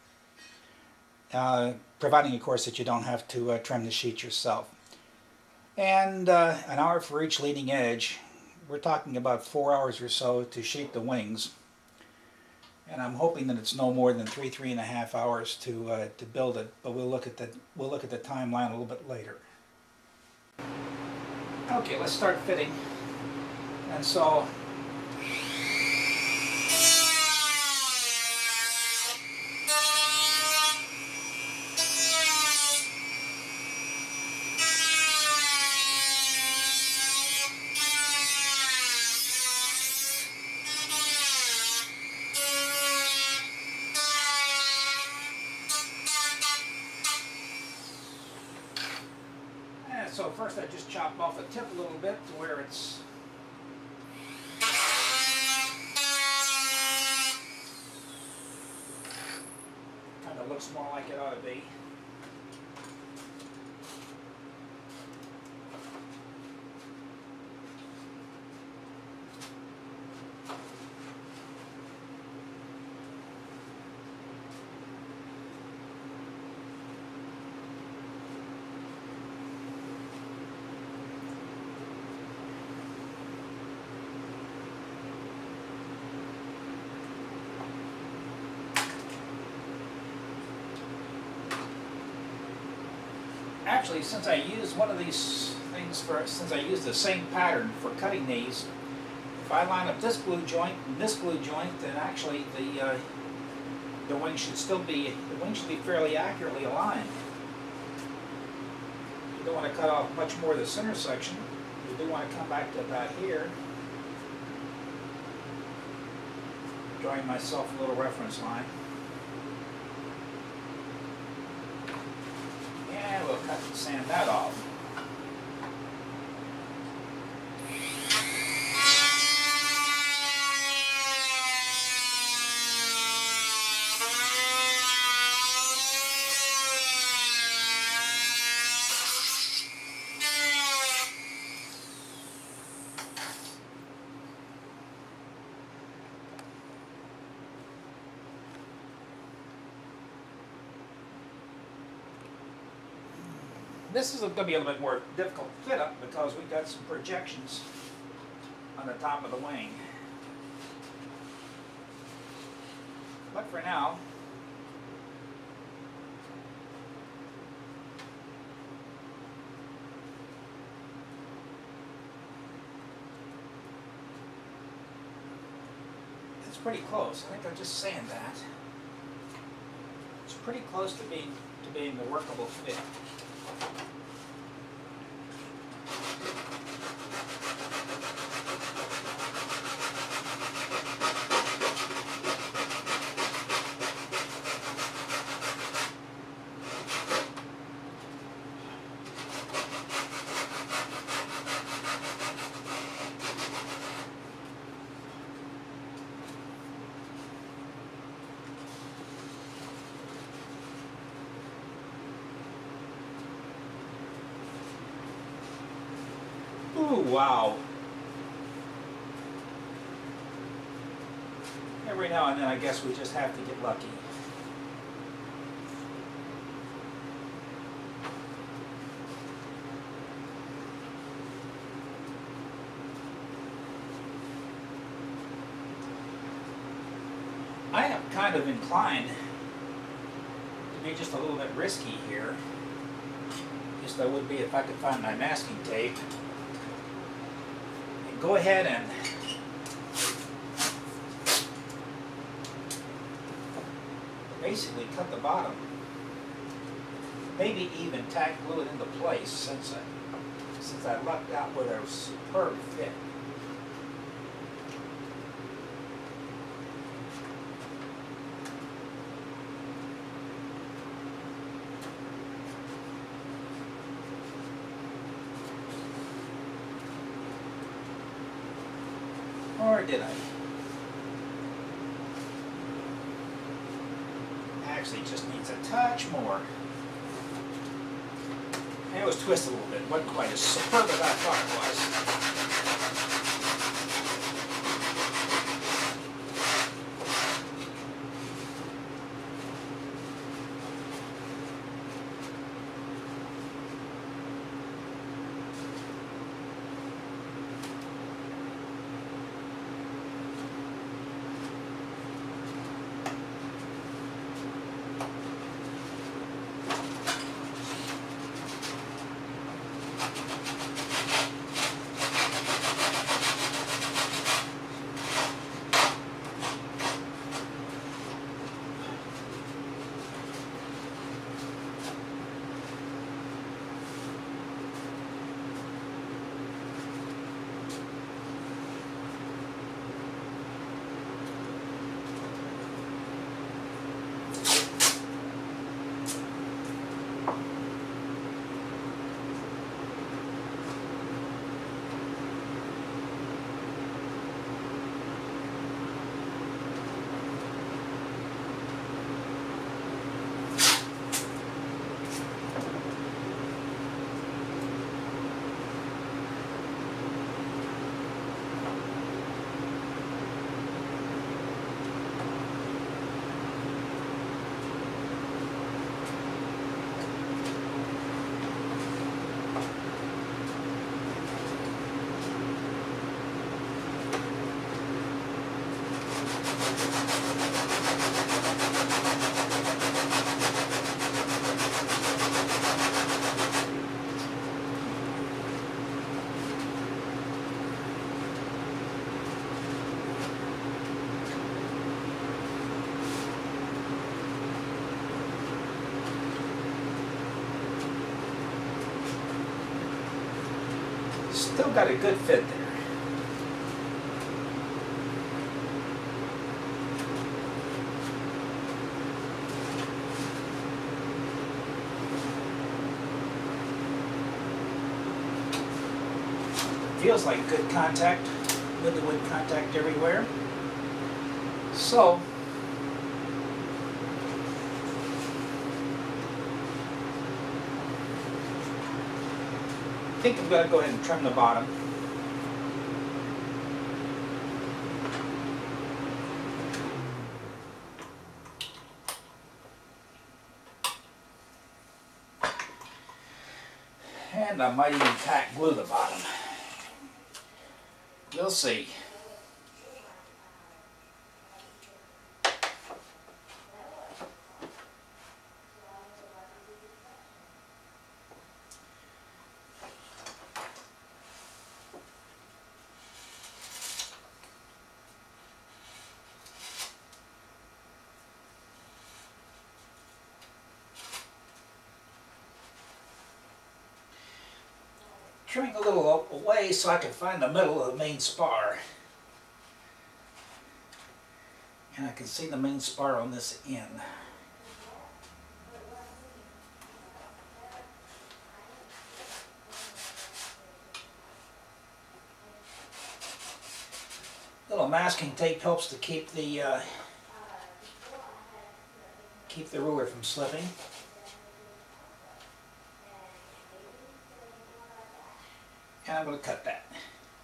Uh, providing, of course, that you don't have to uh, trim the sheet yourself. And uh, an hour for each leading edge. We're talking about four hours or so to sheet the wings, and I'm hoping that it's no more than three, three and a half hours to uh, to build it. But we'll look at the we'll look at the timeline a little bit later. Okay, let's start fitting. And so, So first I just chop off the tip a little bit to where it's kind of looks more like it ought to be. Actually, since I use one of these things for, since I use the same pattern for cutting these, if I line up this glue joint and this glue joint, then actually the uh, the wing should still be the wing should be fairly accurately aligned. You don't want to cut off much more of the center section. You do want to come back to about here, drawing myself a little reference line. And we'll cut and sand that off. This is going to be a little bit more difficult to fit up because we've got some projections on the top of the wing. But for now, it's pretty close. I think I'll just sand that. It's pretty close to being to being a workable fit. Ooh, wow. Every now and then I guess we just have to get lucky. I am kind of inclined to be just a little bit risky here. Just I would be if I could find my masking tape. And go ahead and basically cut the bottom. Maybe even tack glue it into place since I, since I lucked out with a superb fit. Or did I? Actually, just needs a touch more. And it was twisted a little bit. It wasn't quite as superb as I thought it was. Still got a good fit there. Feels like good contact, good to wood contact everywhere. So, I think I'm going to go ahead and trim the bottom. And I might even tack glue the bottom. We'll see. Trimming a little away so I can find the middle of the main spar. And I can see the main spar on this end. Little masking tape helps to keep the uh, keep the ruler from slipping. And I'm going to cut that.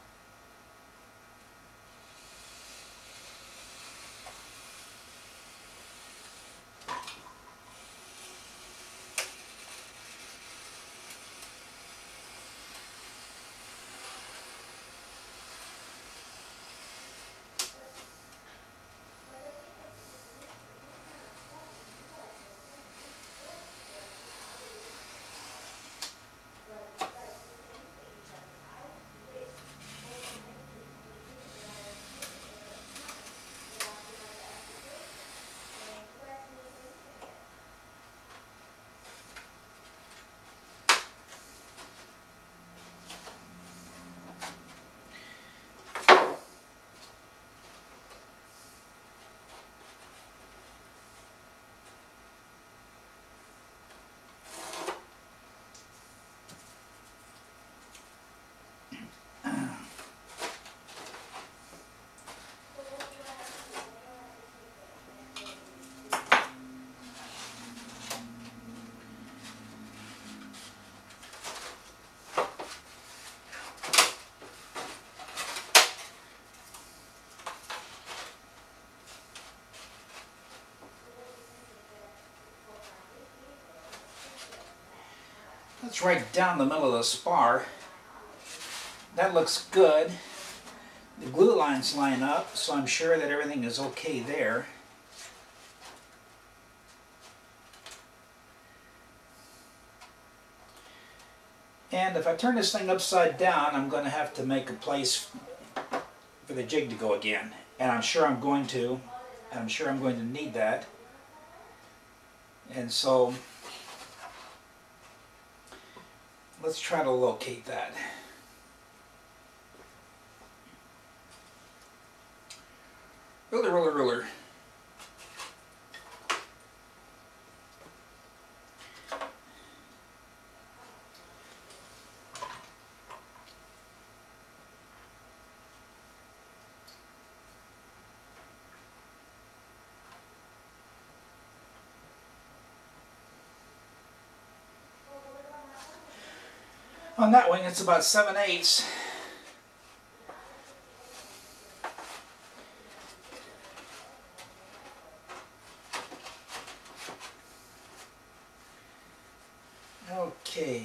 That's right down the middle of the spar. That looks good. The glue lines line up, so I'm sure that everything is okay there. And if I turn this thing upside down, I'm going to have to make a place for the jig to go again. And I'm sure I'm going to. And I'm sure I'm going to need that. And so, let's try to locate that. Ruler, ruler, ruler. On that wing, it's about seven eighths. Okay.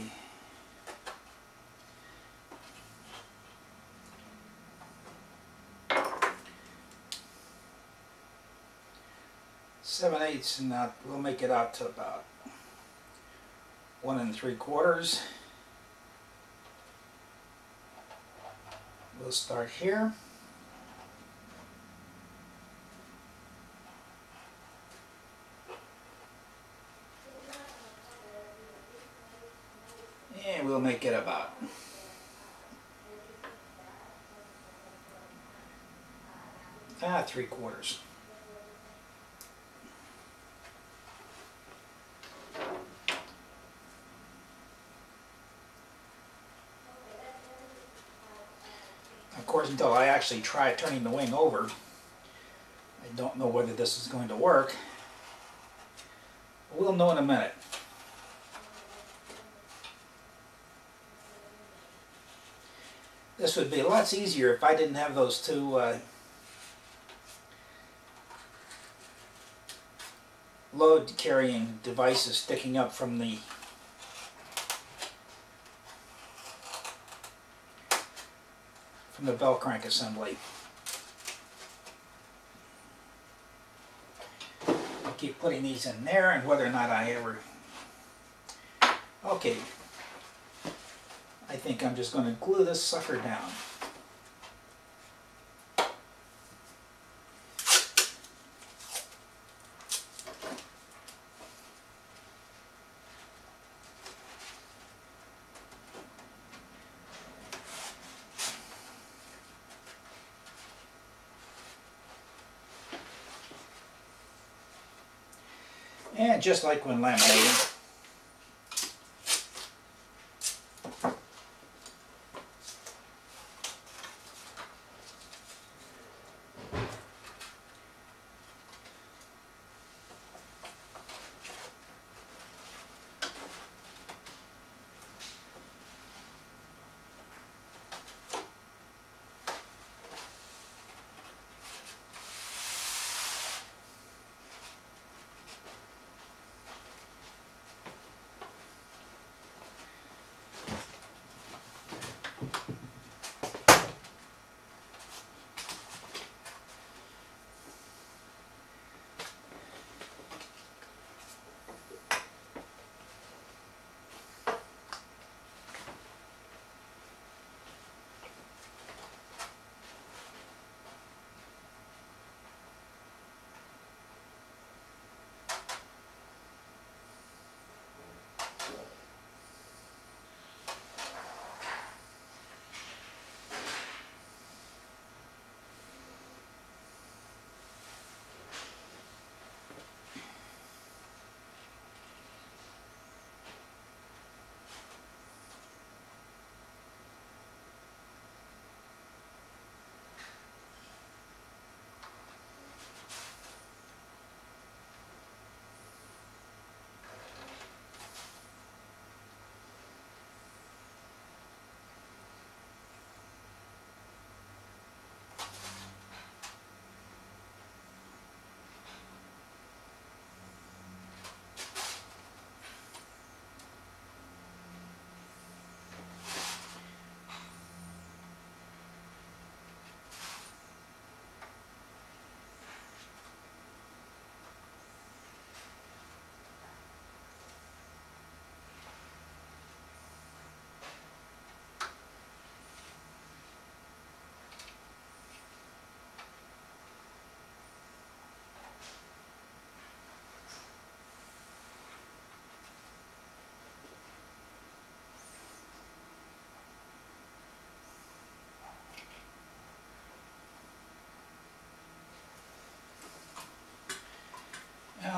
Seven eighths, and that we'll make it out to about one and three quarters. We'll start here. And we'll make it about ah, three quarters. Of course, until I actually try turning the wing over, I don't know whether this is going to work. We'll know in a minute. This would be lots easier if I didn't have those two uh, load carrying devices sticking up from the from the bell crank assembly. I'll keep putting these in there, and whether or not I ever... Okay. I think I'm just going to glue this sucker down. And just like when laminating,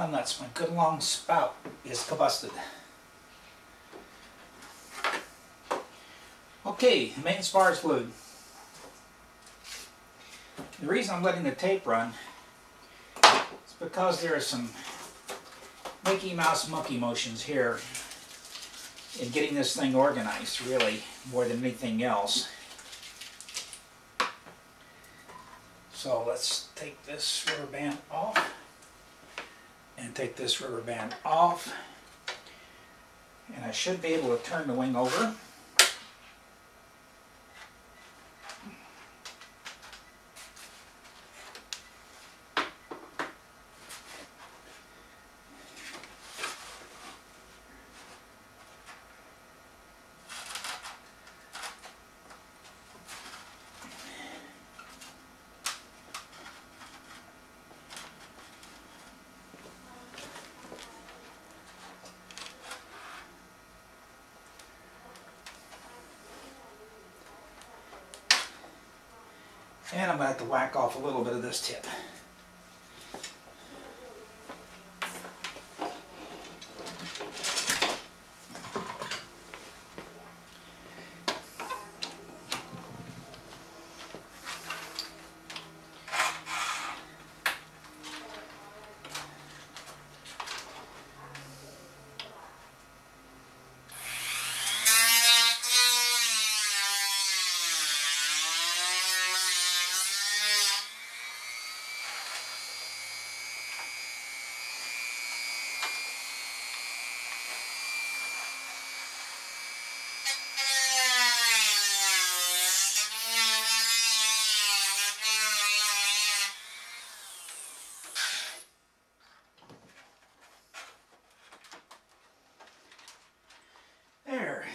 Oh nuts, my good long spout is combusted. Okay, the main spar is glued. The reason I'm letting the tape run is because there are some Mickey Mouse monkey motions here in getting this thing organized, really, more than anything else. So let's take this rubber band off and take this rubber band off, and I should be able to turn the wing over. And I'm going to have to whack off a little bit of this tip. There.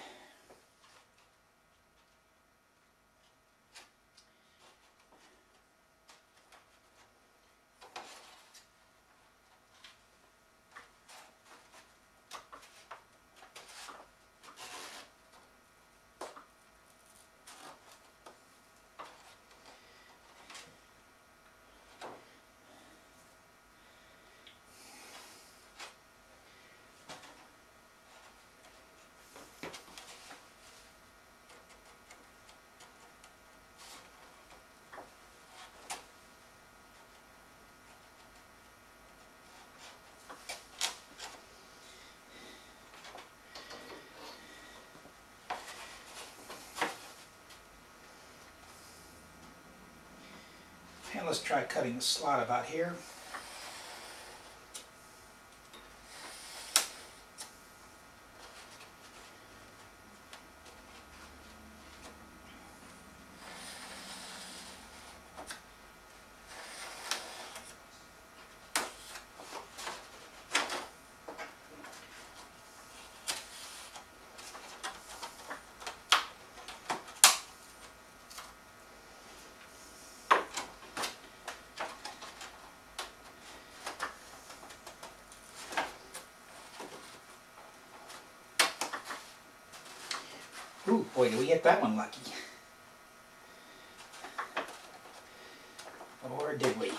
And let's try cutting the slot about here. Ooh, boy, did we get that one lucky. Or did we?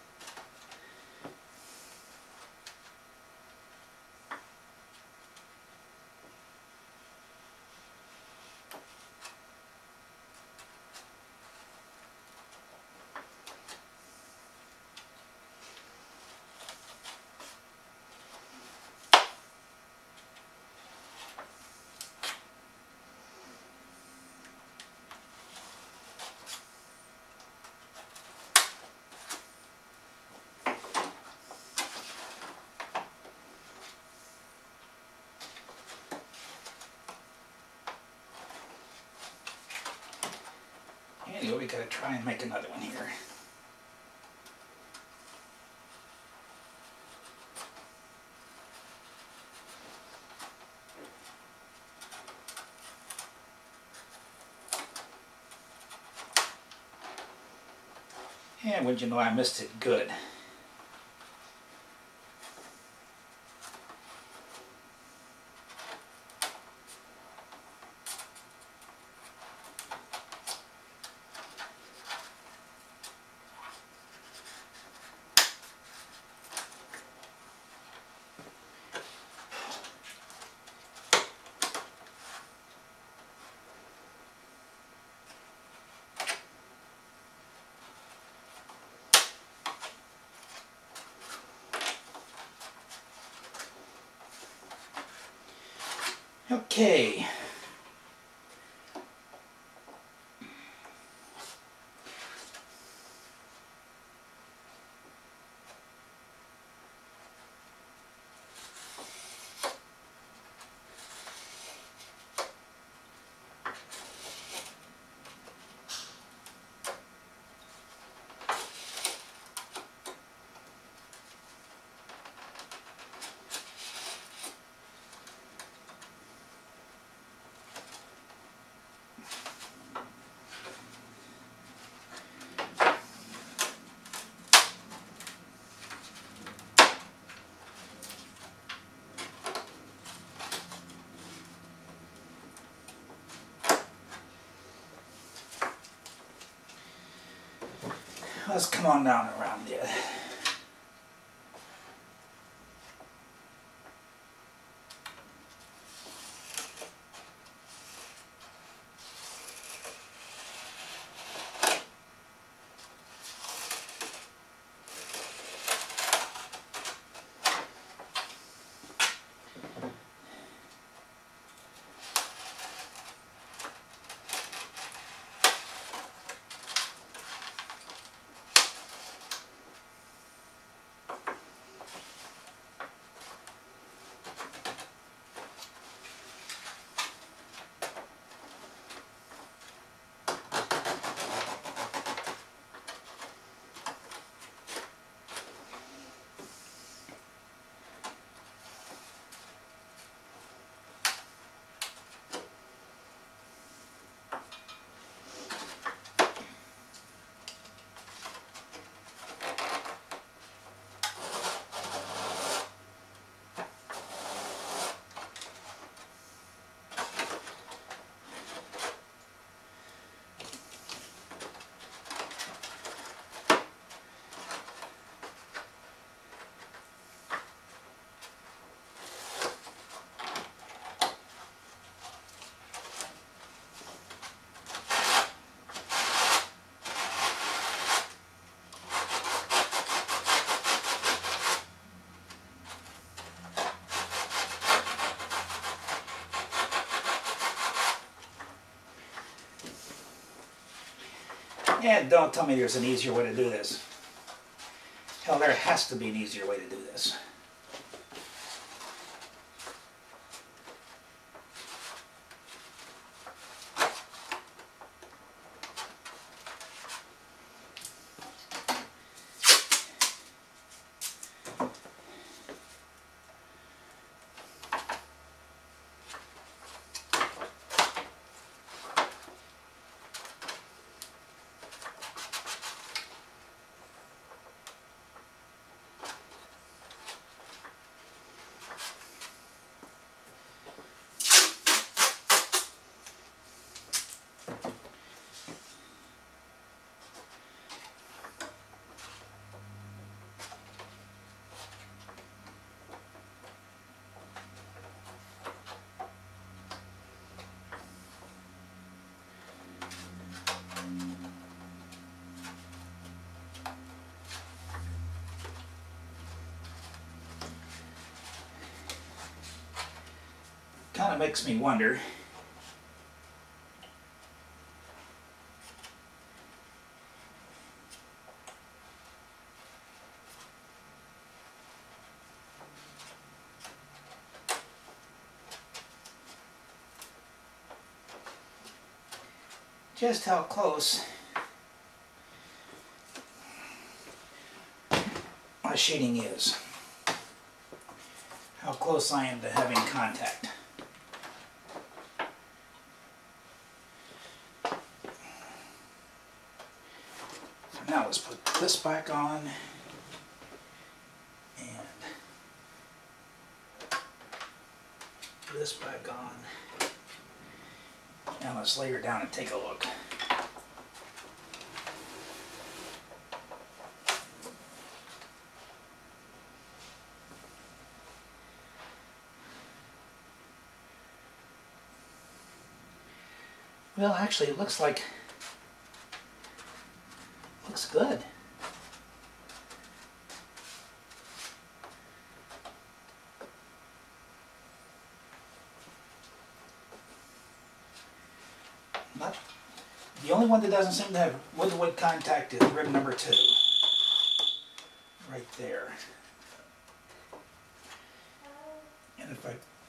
Anyway, we gotta try and make another one here. And wouldn't you know, I missed it good. Okay. Let's come on down around there. And don't tell me there's an easier way to do this. Hell, there has to be an easier way to do this. Kind of makes me wonder just how close my sheeting is, how close I am to having contact. Now let's put this back on and this back on. Now let's lay her down and take a look. Well, actually it looks like looks good. Not, the only one that doesn't seem to have wood-to-wood contact is rib number two. Right there. And if I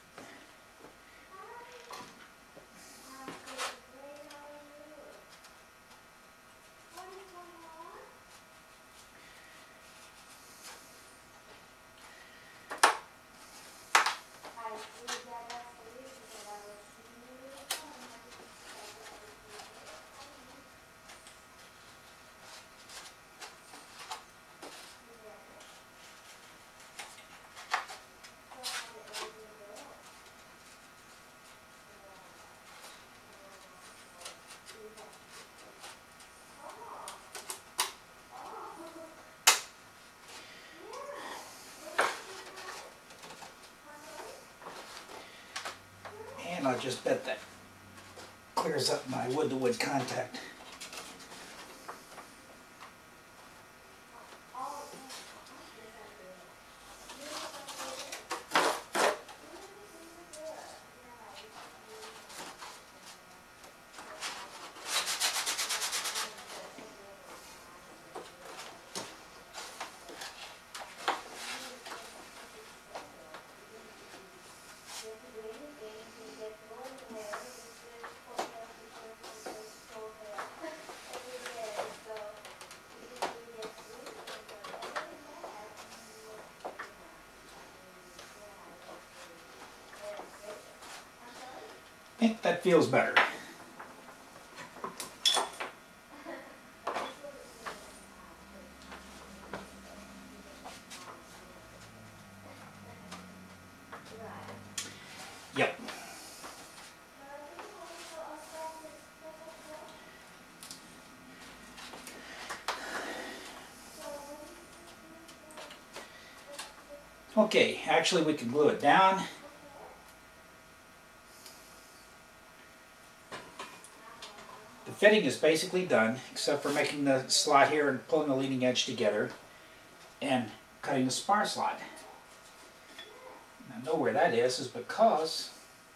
and I'll just bet that clears up my wood-to-wood contact. I think that feels better. Yep. Okay, actually we can glue it down. The fitting is basically done, except for making the slot here and pulling the leading edge together and cutting the spar slot. And I know where that is, is because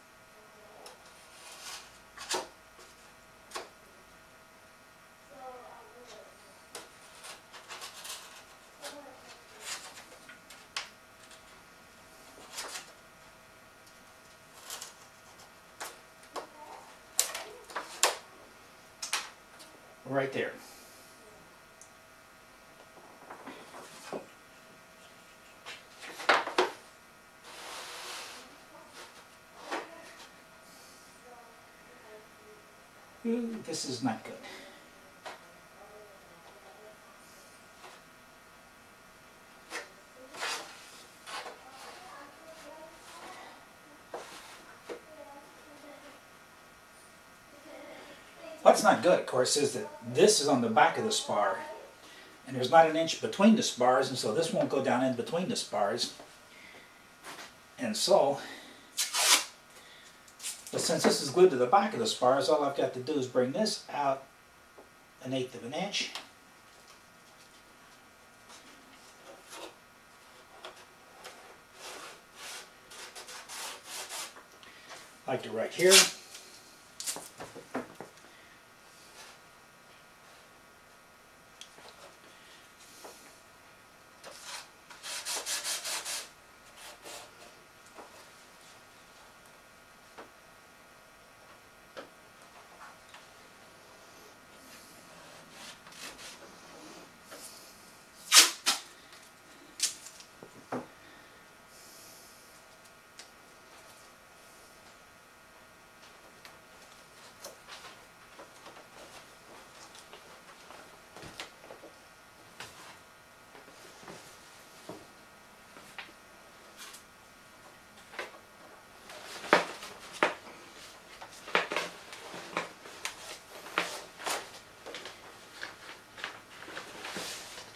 right there. Ooh, this is not good. What's not good, of course, is that this is on the back of the spar, and there's not an inch between the spars, and so this won't go down in between the spars. And so, but since this is glued to the back of the spars, all I've got to do is bring this out an eighth of an inch. Like to right here.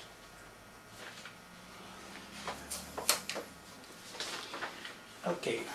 Okay,